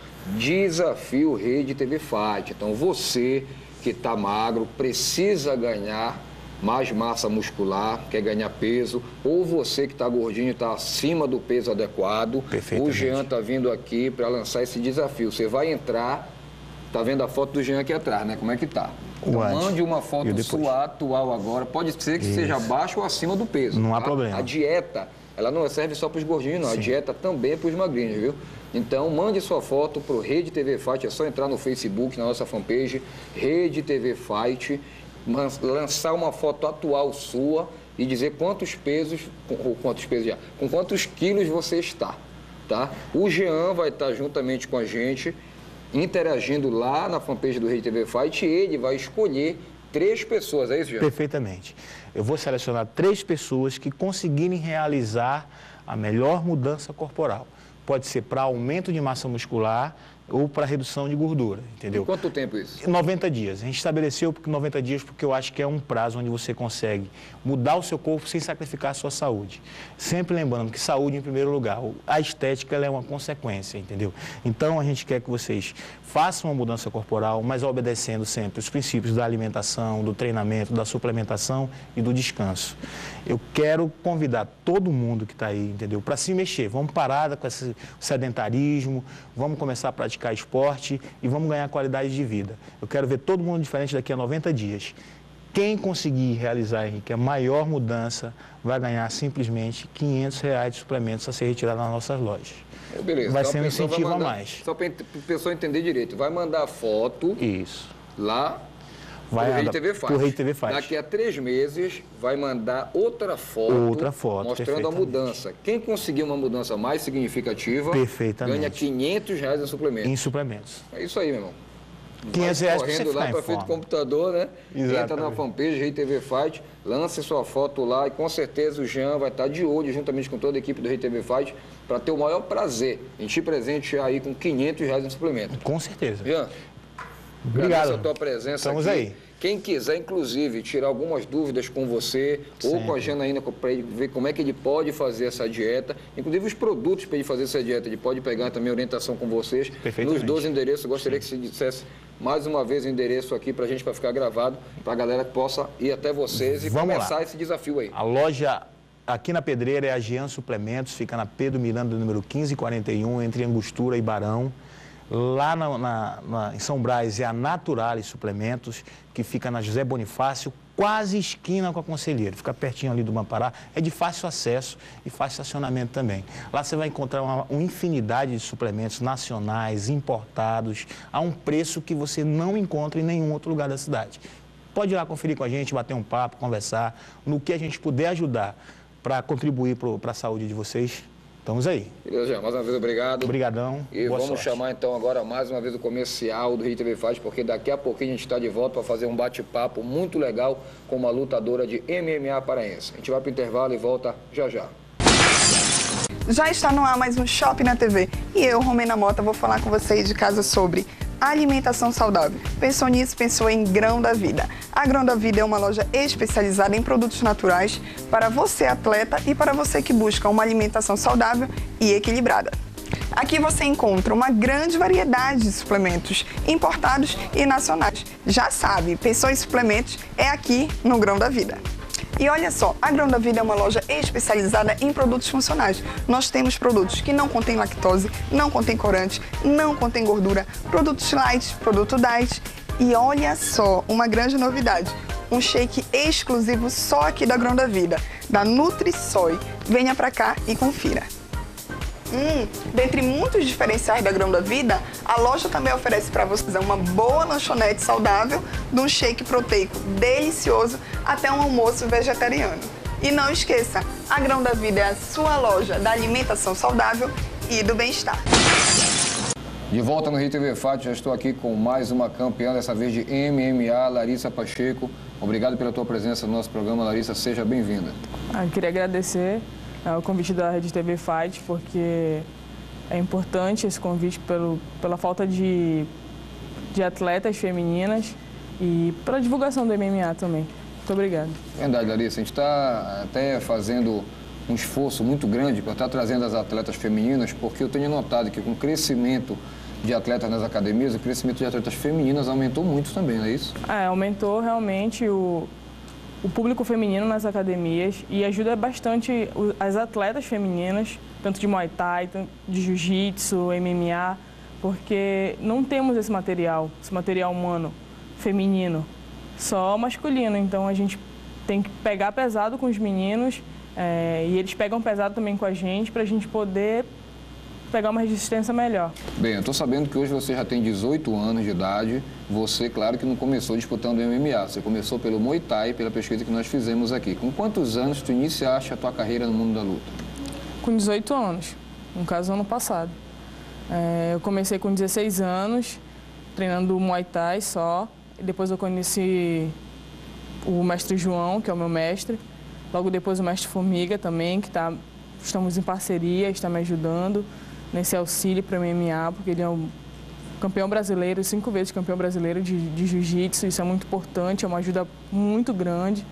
[SPEAKER 1] Desafio Rede TV Fight. Então, você que está magro, precisa ganhar mais massa muscular, quer ganhar peso, ou você que está gordinho e está acima do peso adequado, o Jean está vindo aqui para lançar esse desafio. Você vai entrar, tá vendo a foto do Jean aqui atrás, né? Como é que tá? Então, mande uma foto sua atual agora, pode ser que seja abaixo ou acima do peso.
[SPEAKER 16] Não há problema.
[SPEAKER 1] A dieta, ela não serve só para os gordinhos, não. Sim. A dieta também é para os magrinhos, viu? Então, mande sua foto para o Rede TV Fight, é só entrar no Facebook, na nossa fanpage, Rede TV Fight, lançar uma foto atual sua e dizer quantos pesos, com quantos quilos você está, tá? O Jean vai estar juntamente com a gente, interagindo lá na fanpage do Rede TV Fight, e ele vai escolher 3 pessoas, é isso, Jean?
[SPEAKER 16] Perfeitamente. Eu vou selecionar 3 pessoas que conseguirem realizar a melhor mudança corporal. Pode ser para aumento de massa muscular ou para redução de gordura, entendeu?
[SPEAKER 1] Em quanto tempo isso?
[SPEAKER 16] 90 dias. A gente estabeleceu 90 dias porque eu acho que é um prazo onde você consegue mudar o seu corpo sem sacrificar a sua saúde. Sempre lembrando que saúde em primeiro lugar. A estética ela é uma consequência, entendeu? Então a gente quer que vocês façam uma mudança corporal, mas obedecendo sempre os princípios da alimentação, do treinamento, da suplementação e do descanso. Eu quero convidar todo mundo que está aí, entendeu? Para se mexer. Vamos parar com esse sedentarismo, vamos começar a praticar esporte e vamos ganhar qualidade de vida. Eu quero ver todo mundo diferente daqui a 90 dias. Quem conseguir realizar, Henrique, a maior mudança vai ganhar simplesmente R$500 de suplementos a ser retirado nas nossas lojas.
[SPEAKER 1] Beleza.
[SPEAKER 16] Vai
[SPEAKER 1] então,
[SPEAKER 16] ser um incentivo a mais.
[SPEAKER 1] Só para a pessoa entender direito, vai mandar foto lá
[SPEAKER 16] vai
[SPEAKER 1] pro Rede TV Fight.
[SPEAKER 16] Rede TV Fight.
[SPEAKER 1] Daqui a 3 meses vai mandar outra foto mostrando a mudança. Quem conseguir uma mudança mais significativa ganha R$500 em suplementos.
[SPEAKER 16] Em suplementos.
[SPEAKER 1] É isso aí, meu irmão.
[SPEAKER 16] R$500
[SPEAKER 1] correndo lá para frente do computador, né?
[SPEAKER 16] Exatamente.
[SPEAKER 1] Entra na fanpage Rede TV Fight, lance sua foto lá e com certeza o Jean vai estar de olho juntamente com toda a equipe do Rede TV Fight para ter o maior prazer em te presentear aí com R$500 em suplemento.
[SPEAKER 16] Com certeza.
[SPEAKER 1] Jean,
[SPEAKER 16] obrigado
[SPEAKER 1] pela tua presença.
[SPEAKER 16] Estamos
[SPEAKER 1] aqui.
[SPEAKER 16] Aí.
[SPEAKER 1] Quem quiser, inclusive, tirar algumas dúvidas com você ou com a Janaína para ele ver como é que ele pode fazer essa dieta, inclusive os produtos para ele fazer essa dieta, ele pode pegar também orientação com vocês. Nos 2 endereços, eu gostaria que você dissesse mais uma vez o endereço aqui para a gente, para ficar gravado, para a galera que possa ir até vocês e começar esse desafio aí.
[SPEAKER 16] A loja aqui na Pedreira é a Jean Suplementos, fica na Pedro Miranda, número 1541, entre Angostura e Barão. Lá em São Brás é a Naturale Suplementos, que fica na José Bonifácio, quase esquina com a Conselheiro. Fica pertinho ali do Mampará. É de fácil acesso e fácil estacionamento também. Lá você vai encontrar uma infinidade de suplementos nacionais, importados, a um preço que você não encontra em nenhum outro lugar da cidade. Pode ir lá conferir com a gente, bater um papo, conversar, no que a gente puder ajudar para contribuir para a saúde de vocês. Estamos aí.
[SPEAKER 1] Beleza, Jean. Mais uma vez, obrigado.
[SPEAKER 16] Obrigadão.
[SPEAKER 1] E vamos chamar, então, agora mais uma vez o comercial do Rede TV Fight, porque daqui a pouquinho a gente está de volta para fazer um bate-papo muito legal com uma lutadora de MMA paraense. A gente vai para o intervalo e volta já já.
[SPEAKER 3] Já está no ar mais um Shopping na TV. E eu, Romena Mota, vou falar com vocês de casa sobre alimentação saudável. Pensou nisso? Pensou em Grão da Vida. A Grão da Vida é uma loja especializada em produtos naturais para você atleta e para você que busca uma alimentação saudável e equilibrada. Aqui você encontra uma grande variedade de suplementos importados e nacionais. Já sabe, pensou em suplementos? É aqui no Grão da Vida. E olha só, a Grão da Vida é uma loja especializada em produtos funcionais. Nós temos produtos que não contêm lactose, não contêm corante, não contêm gordura, produtos light, produto diet. E olha só, uma grande novidade, um shake exclusivo só aqui da Grão da Vida, da NutriSoy. Venha pra cá e confira. Dentre muitos diferenciais da Grão da Vida, a loja também oferece para vocês uma boa lanchonete saudável, de um shake proteico delicioso até um almoço vegetariano. E não esqueça, a Grão da Vida é a sua loja da alimentação saudável e do bem-estar.
[SPEAKER 1] De volta no Rede TV Fight, já estou aqui com mais uma campeã, dessa vez de MMA, Larissa Pacheco. Obrigado pela tua presença no nosso programa, Larissa, seja bem-vinda.
[SPEAKER 17] Eu queria agradecer o convite da Rede TV Fight, porque é importante esse convite pela falta de atletas femininas e pela divulgação do MMA também. Muito obrigada.
[SPEAKER 1] Verdade, Larissa, a gente está até fazendo um esforço muito grande para estar trazendo as atletas femininas, porque eu tenho notado que com o crescimento de atletas nas academias, o crescimento de atletas femininas aumentou muito também, não é isso?
[SPEAKER 17] Aumentou realmente o público feminino nas academias e ajuda bastante as atletas femininas, tanto de Muay Thai, de Jiu-Jitsu, MMA, porque não temos esse material humano, feminino, só masculino. Então a gente tem que pegar pesado com os meninos e eles pegam pesado também com a gente para a gente poder pegar uma resistência melhor.
[SPEAKER 1] Bem, eu estou sabendo que hoje você já tem 18 anos de idade. Você, claro que não começou disputando MMA, você começou pelo Muay Thai, pela pesquisa que nós fizemos aqui. Com quantos anos tu iniciaste a tua carreira no mundo da luta?
[SPEAKER 17] Com 18 anos, no caso ano passado. Eu comecei com 16 anos, treinando Muay Thai só. E depois eu conheci o mestre João, que é o meu mestre. Logo depois o mestre Formiga também, que estamos em parceria, está me ajudando nesse auxílio para o MMA, porque ele é um campeão brasileiro, 5 vezes campeão brasileiro de jiu-jitsu. Isso é muito importante, é uma ajuda muito grande.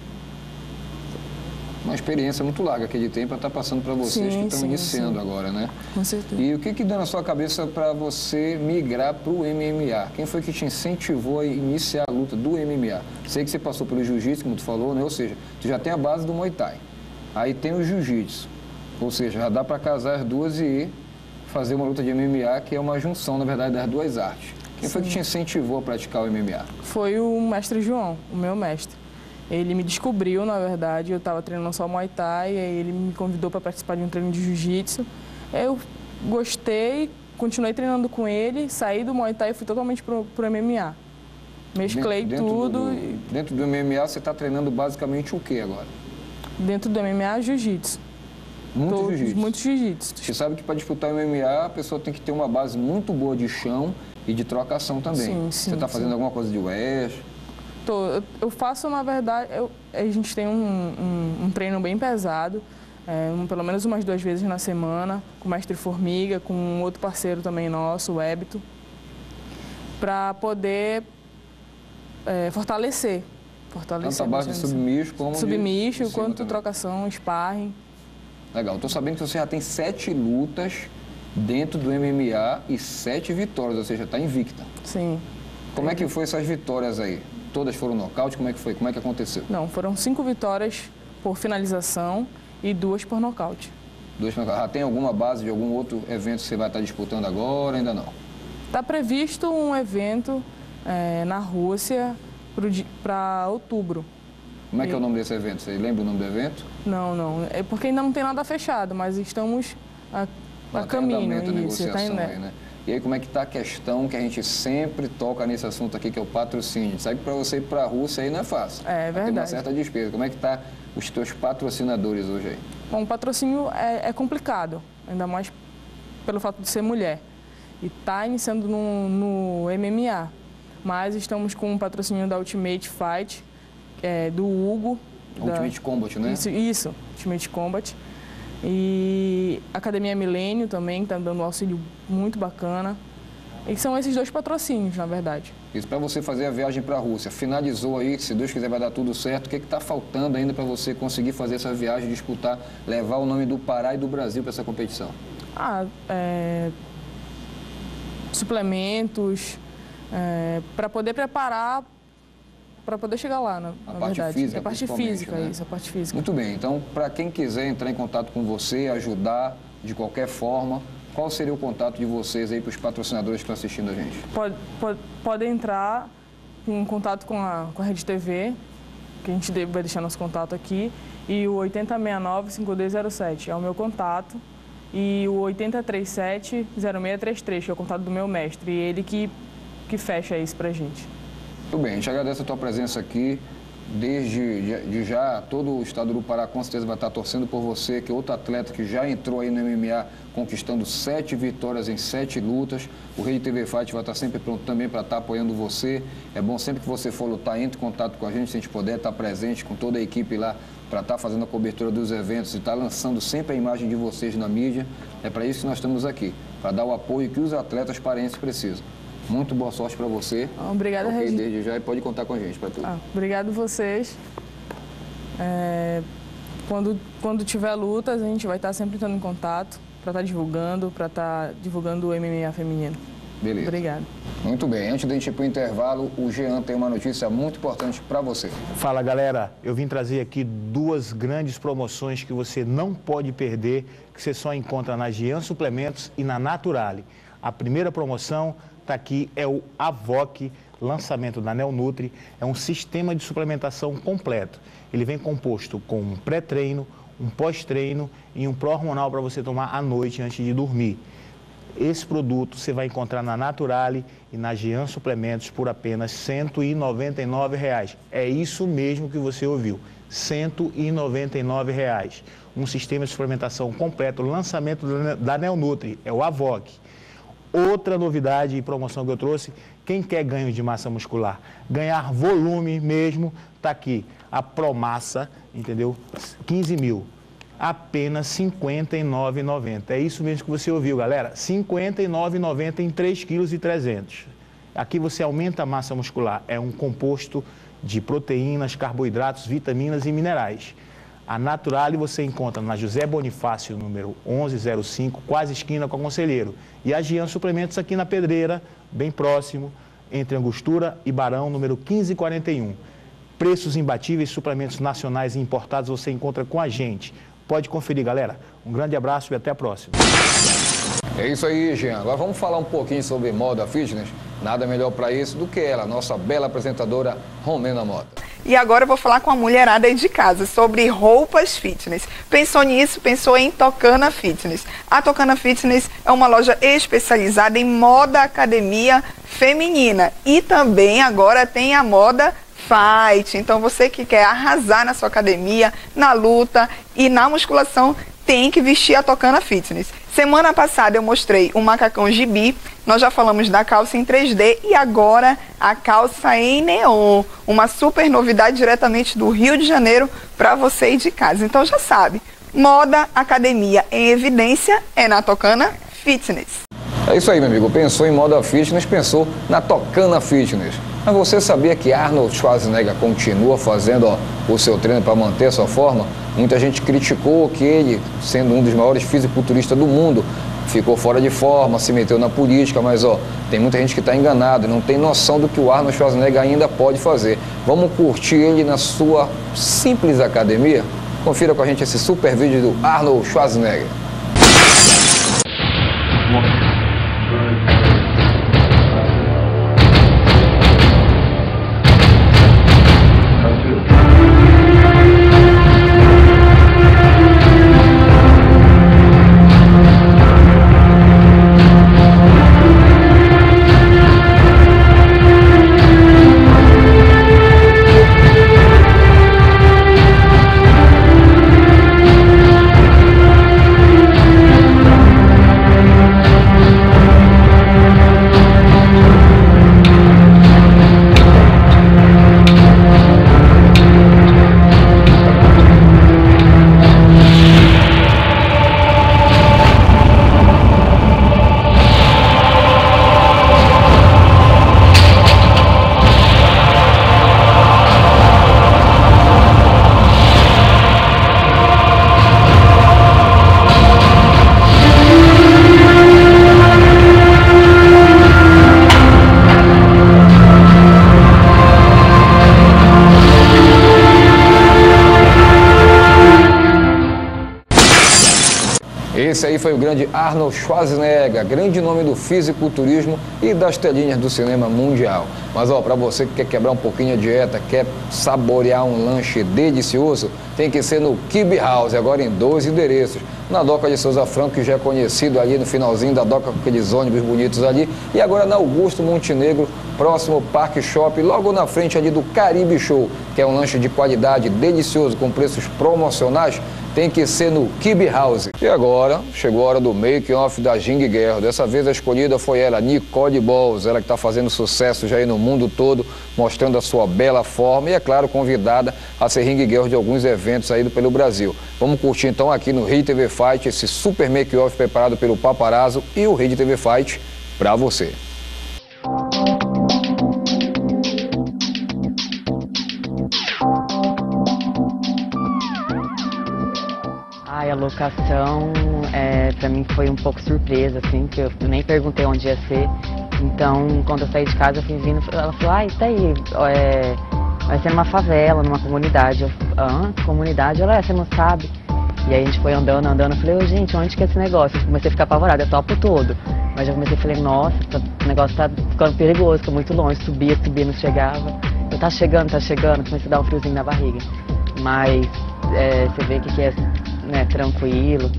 [SPEAKER 1] Uma experiência muito larga aquele tempo para estar passando para vocês que estão iniciando agora, né?
[SPEAKER 17] Com certeza.
[SPEAKER 1] E o que deu na sua cabeça para você migrar para o MMA? Quem foi que te incentivou a iniciar a luta do MMA? Sei que você passou pelo jiu-jitsu, como tu falou, né? Ou seja, tu já tem a base do Muay Thai. Aí tem o jiu-jitsu. Ou seja, já dá para casar as duas e fazer uma luta de MMA, que é uma junção, na verdade, das duas artes. Quem foi que te incentivou a praticar o MMA?
[SPEAKER 17] Foi o mestre João, o meu mestre. Ele me descobriu, na verdade, eu estava treinando só Muay Thai, e aí ele me convidou para participar de um treino de Jiu-Jitsu. Eu gostei, continuei treinando com ele, saí do Muay Thai e fui totalmente pro MMA. Mesclei tudo.
[SPEAKER 1] Dentro do MMA, você está treinando basicamente o que agora?
[SPEAKER 17] Dentro do MMA, Jiu-Jitsu. Muito Jiu-Jitsu.
[SPEAKER 1] Você sabe que para disputar o MMA, a pessoa tem que ter uma base muito boa de chão e de trocação também.
[SPEAKER 17] Sim,
[SPEAKER 1] você está fazendo alguma coisa de West?
[SPEAKER 17] Eu faço, na verdade, a gente tem um treino bem pesado, pelo menos umas 2 vezes na semana, com o mestre Formiga, com um outro parceiro também nosso, o Ébito, para poder fortalecer.
[SPEAKER 1] Tanto a base de submisso como
[SPEAKER 17] submisso, quanto trocação, sparring.
[SPEAKER 1] Legal. Estou sabendo que você já tem 7 lutas dentro do MMA e 7 vitórias, ou seja, está invicta.
[SPEAKER 17] Sim.
[SPEAKER 1] Como é que foi essas vitórias aí? Todas foram nocaute? Como é que foi? Como é que aconteceu?
[SPEAKER 17] Não, foram 5 vitórias por finalização e 2 por nocaute.
[SPEAKER 1] 2 por nocaute. Tem alguma base de algum outro evento que você vai estar disputando agora? Ainda não?
[SPEAKER 17] Está previsto um evento na Rússia para outubro.
[SPEAKER 1] Como é que é o nome desse evento? Você lembra o nome do evento?
[SPEAKER 17] Não. É porque ainda não tem nada fechado, mas estamos a caminho.
[SPEAKER 1] Isso, negociação aí, né? E aí, como é que está a questão que a gente sempre toca nesse assunto aqui, que é o patrocínio? Sabe que para você ir para a Rússia aí não é fácil.
[SPEAKER 17] É verdade.
[SPEAKER 1] Tem uma certa despesa. Como é que está os teus patrocinadores hoje aí?
[SPEAKER 17] Bom, o patrocínio é complicado, ainda mais pelo fato de ser mulher. E está iniciando no MMA, mas estamos com o patrocínio da Ultimate Fight, do Hugo.
[SPEAKER 1] Ultimate Combat, né?
[SPEAKER 17] Isso, Ultimate Combat. E Academia Milênio também, que está dando um auxílio muito bacana. E são esses 2 patrocínios, na verdade.
[SPEAKER 1] Isso, para você fazer a viagem para a Rússia, finalizou aí, se Deus quiser vai dar tudo certo, o que está faltando ainda para você conseguir fazer essa viagem, disputar, levar o nome do Pará e do Brasil para essa competição?
[SPEAKER 17] Suplementos, para poder preparar, para poder chegar lá, na verdade.
[SPEAKER 1] Física,
[SPEAKER 17] a parte física,
[SPEAKER 1] né?
[SPEAKER 17] Isso, a parte física.
[SPEAKER 1] Muito bem, então, para quem quiser entrar em contato com você, ajudar de qualquer forma, qual seria o contato de vocês aí para os patrocinadores que estão assistindo a gente?
[SPEAKER 17] Pode entrar em contato com a Rede TV, que a gente vai deixar nosso contato aqui, e o 8069-5207 é o meu contato. e o 8037-0633, que é o contato do meu mestre, e ele que fecha isso pra gente.
[SPEAKER 1] Muito bem, a gente agradece a tua presença aqui. Desde já, todo o estado do Pará com certeza vai estar torcendo por você, que é outro atleta que já entrou aí no MMA, conquistando 7 vitórias em 7 lutas. O Rede TV Fight vai estar sempre pronto também para estar apoiando você. É bom sempre que você for lutar, entre em contato com a gente, se a gente puder estar presente com toda a equipe lá para estar fazendo a cobertura dos eventos e estar lançando sempre a imagem de vocês na mídia. É para isso que nós estamos aqui, para dar o apoio que os atletas paraenses precisam. Muito boa sorte para você.
[SPEAKER 17] Obrigada, Regina.
[SPEAKER 1] Desde já, e pode contar com a gente para tudo.
[SPEAKER 17] Obrigado vocês. Quando tiver lutas, a gente vai estar sempre entrando em contato para estar divulgando, o MMA feminino.
[SPEAKER 1] Beleza.
[SPEAKER 17] Obrigado.
[SPEAKER 1] Muito bem. Antes de a gente ir para o intervalo, o Jean tem uma notícia muito importante para você.
[SPEAKER 16] Fala, galera. Eu vim trazer aqui 2 grandes promoções que você não pode perder, que você só encontra na Jean Suplementos e na Naturale. A primeira promoção está aqui, é o AVOC, lançamento da Neonutri. É um sistema de suplementação completo. Ele vem composto com um pré-treino, um pós-treino e um pró-hormonal para você tomar à noite antes de dormir. Esse produto você vai encontrar na Naturale e na Jean Suplementos por apenas R$ 199,00. É isso mesmo que você ouviu, R$ 199,00. Um sistema de suplementação completo, lançamento da Neonutri, é o AVOC. Outra novidade e promoção que eu trouxe, quem quer ganho de massa muscular, ganhar volume mesmo, está aqui, a Promassa, entendeu? 15 mil, apenas R$ 59,90. É isso mesmo que você ouviu, galera, R$ 59,90 em 3,3 kg. Aqui você aumenta a massa muscular, é um composto de proteínas, carboidratos, vitaminas e minerais. A Naturale você encontra na José Bonifácio, número 1105, quase esquina com a Conselheiro. E a Jean Suplementos aqui na Pedreira, bem próximo, entre Angostura e Barão, número 1541. Preços imbatíveis, suplementos nacionais e importados você encontra com a gente. Pode conferir, galera. Um grande abraço e até a próxima.
[SPEAKER 1] É isso aí, Jean. Agora vamos falar um pouquinho sobre moda fitness. Nada melhor para isso do que ela, nossa bela apresentadora, Romena Mota.
[SPEAKER 3] E agora eu vou falar com a mulherada aí de casa sobre roupas fitness. Pensou nisso? Pensou em Tocana Fitness. A Tocana Fitness é uma loja especializada em moda academia feminina. E também agora tem a moda fight. Então você que quer arrasar na sua academia, na luta e na musculação, tem que vestir a Tocana Fitness. Semana passada eu mostrei o macacão gibi, nós já falamos da calça em 3D e agora a calça em neon. Uma super novidade diretamente do Rio de Janeiro para você aí de casa. Então já sabe, moda, academia em evidência é na Tocana Fitness.
[SPEAKER 1] É isso aí, meu amigo. Pensou em moda fitness, pensou na Tocana Fitness. Mas você sabia que Arnold Schwarzenegger continua fazendo o seu treino para manter a sua forma? Muita gente criticou que ele, sendo um dos maiores fisiculturistas do mundo, ficou fora de forma, se meteu na política, mas tem muita gente que está enganada, não tem noção do que o Arnold Schwarzenegger ainda pode fazer. Vamos curtir ele na sua simples academia? Confira com a gente esse super vídeo do Arnold Schwarzenegger. Esse aí foi o grande Arnold Schwarzenegger, grande nome do fisiculturismo e das telinhas do cinema mundial. Mas para você que quer quebrar um pouquinho a dieta, quer saborear um lanche delicioso, tem que ser no Kibe House, agora em 2 endereços. na Doca de Souza Franco, que já é conhecido ali no finalzinho da Doca, com aqueles ônibus bonitos ali, e agora na Augusto Montenegro, próximo ao Parque Shopping, logo na frente ali do Caribe Show, que é um lanche de qualidade delicioso, com preços promocionais, tem que ser no Kibe House. E agora, chegou a hora do make-off da Jing Guerra. Dessa vez a escolhida foi ela, Nicole Balls, ela que está fazendo sucesso já aí no mundo todo, mostrando a sua bela forma e, é claro, convidada a ser ring girl de alguns eventos aí pelo Brasil. Vamos curtir então aqui no Rede TV Fight esse super make-off preparado pelo Paparazzo e o Rede TV Fight para você.
[SPEAKER 18] A locação, pra mim foi um pouco surpresa, assim, que eu nem perguntei onde ia ser. Então, quando eu saí de casa, eu fui vindo, ela falou, isso daí, vai ser numa favela, numa comunidade. Eu, comunidade? Ela, você não sabe? E aí a gente foi andando, eu falei, gente, onde que é esse negócio? Eu comecei a ficar apavorada, eu topo todo. Mas eu comecei a falar, nossa, o negócio tá ficando perigoso, ficou muito longe, subia, não chegava. Eu, tá chegando, comecei a dar um friozinho na barriga. Mas, você vê que é, né, tranquilo.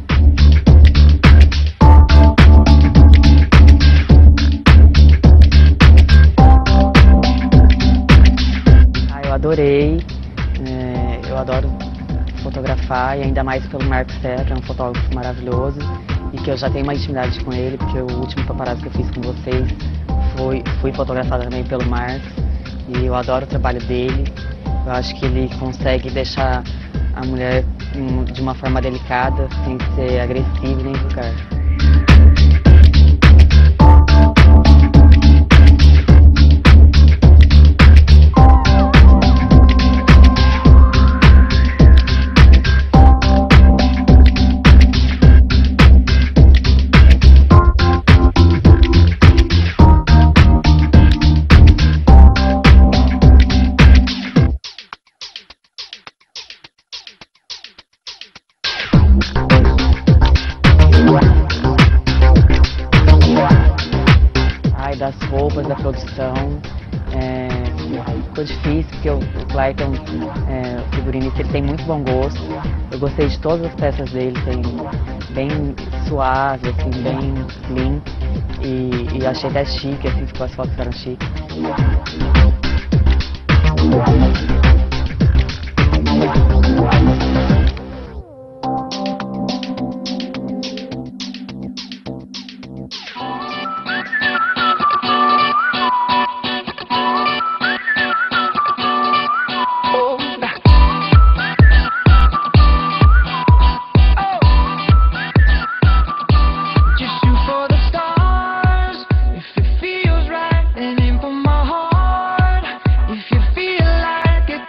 [SPEAKER 18] Eu adorei, eu adoro fotografar e ainda mais pelo Marcos Serra, que é um fotógrafo maravilhoso e que eu já tenho uma intimidade com ele, porque o último paparazzo que eu fiz com vocês fui fotografada também pelo Marcos e eu adoro o trabalho dele. Eu acho que ele consegue deixar a mulher de uma forma delicada, sem ser agressivo nem vulgar. Das roupas, da produção, ficou difícil porque o Clayton, o figurinista, ele tem muito bom gosto. Eu gostei de todas as peças dele, tem bem suave, assim, bem clean e achei até chique, assim, ficou, as fotos ficaram chiques.
[SPEAKER 19] If you feel like it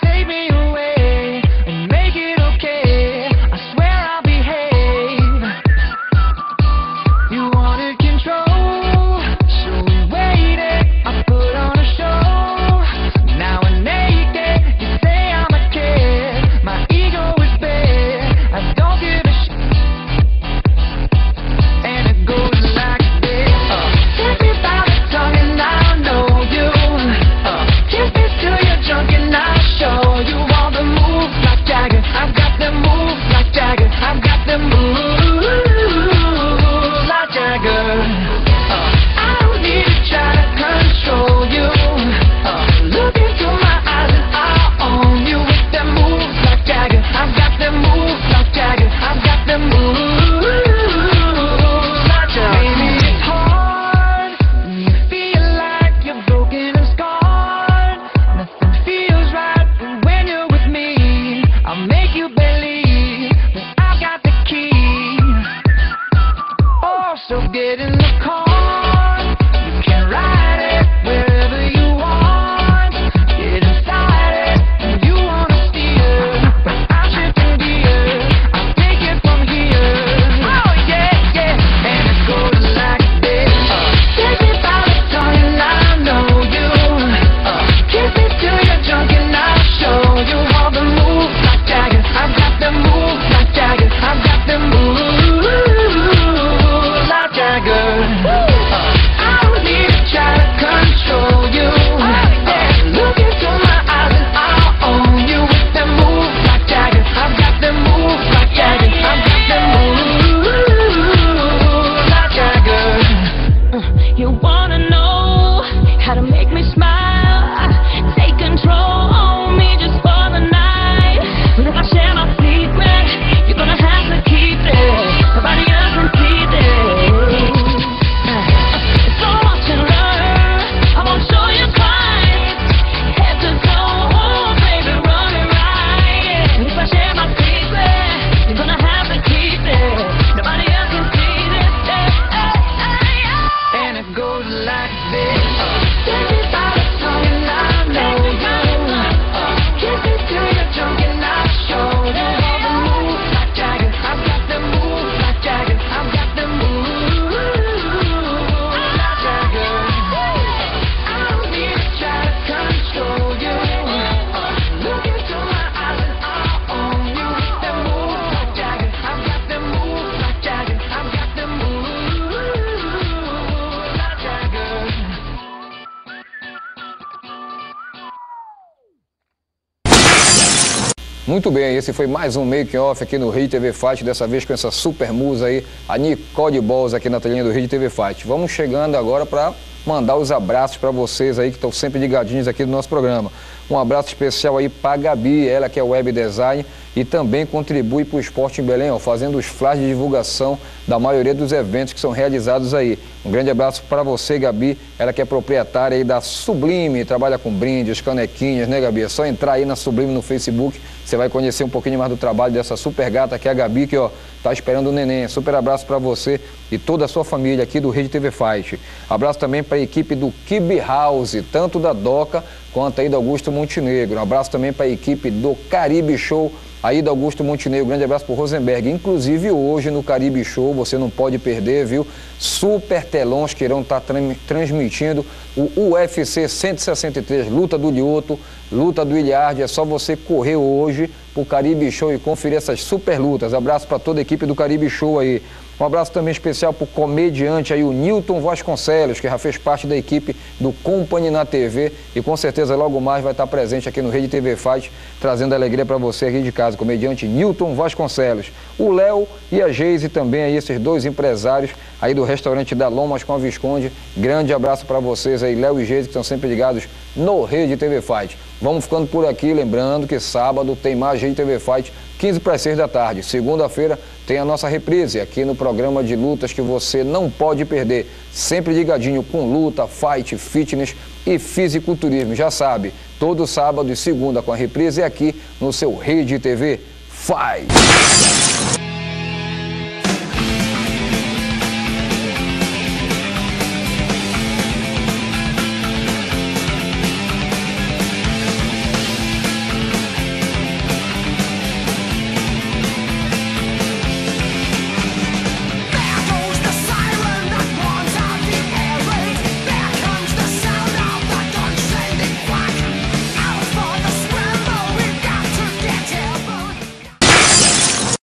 [SPEAKER 9] wanna know how to make me smile. Take control on me just for the night. But if I share my secret, you're gonna have to keep it. Nobody else can see this. So much to learn. I won't show you twice. Head to toe, oh baby, run it right. And if I share my secret, you're gonna have to keep it. Nobody else can see this. And it goes like this. Everybody talking, I know you. Kiss it till you're drunk and I'll show you all the moves like Jagger. I've got the moves like Jagger. I've got the moves like Jagger. I don't need to try to control you. Look into my eyes and I'll own you. The moves like Jagger. I've got the moves like Jagger. I've got the moves like Jagger.
[SPEAKER 1] Muito bem, esse foi mais um Making Off aqui no Rede TV Fight, dessa vez com essa super musa aí, a Nicole Balls aqui na telinha do Rede TV Fight. Vamos chegando agora para mandar os abraços para vocês aí que estão sempre ligadinhos aqui no nosso programa. Um abraço especial aí para a Gabi, ela que é web design e também contribui para o esporte em Belém, ó, fazendo os flashes de divulgação da maioria dos eventos que são realizados aí. Um grande abraço para você, Gabi, ela que é proprietária aí da Sublime, trabalha com brindes, canequinhas, né, Gabi? É só entrar aí na Sublime no Facebook, você vai conhecer um pouquinho mais do trabalho dessa super gata que é a Gabi, que ó, tá esperando o neném. Super abraço para você e toda a sua família aqui do Rede TV Fight. Abraço também para a equipe do Kibe House, tanto da Doca quanto aí do Augusto Montenegro. Um abraço também para a equipe do Caribe Show, aí do Augusto Montenegro. Grande abraço para o Rosenberg. Inclusive hoje no Caribe Show, você não pode perder, viu? Super telões que irão estar transmitindo o UFC 163, luta do Lyoto, luta do Iliard. É só você correr hoje pro Caribe Show e conferir essas super lutas. Abraço para toda a equipe do Caribe Show aí. Um abraço também especial para o comediante aí, o Nilton Vasconcelos, que já fez parte da equipe do Company na TV e com certeza logo mais vai estar presente aqui no Rede TV Fight, trazendo alegria para você aqui de casa. Comediante Nilton Vasconcelos. O Léo e a Geise também aí, esses dois empresários aí do restaurante da Lomas com a Visconde. Grande abraço para vocês aí, Léo e Geise, que estão sempre ligados no Rede TV Fight. Vamos ficando por aqui, lembrando que sábado tem mais Rede TV Fight, 15 para as 6 da tarde. Segunda-feira tem a nossa reprise aqui no programa de lutas que você não pode perder. Sempre ligadinho com luta, fight, fitness e fisiculturismo. Já sabe, todo sábado e segunda com a reprise é aqui no seu Rede TV Fight.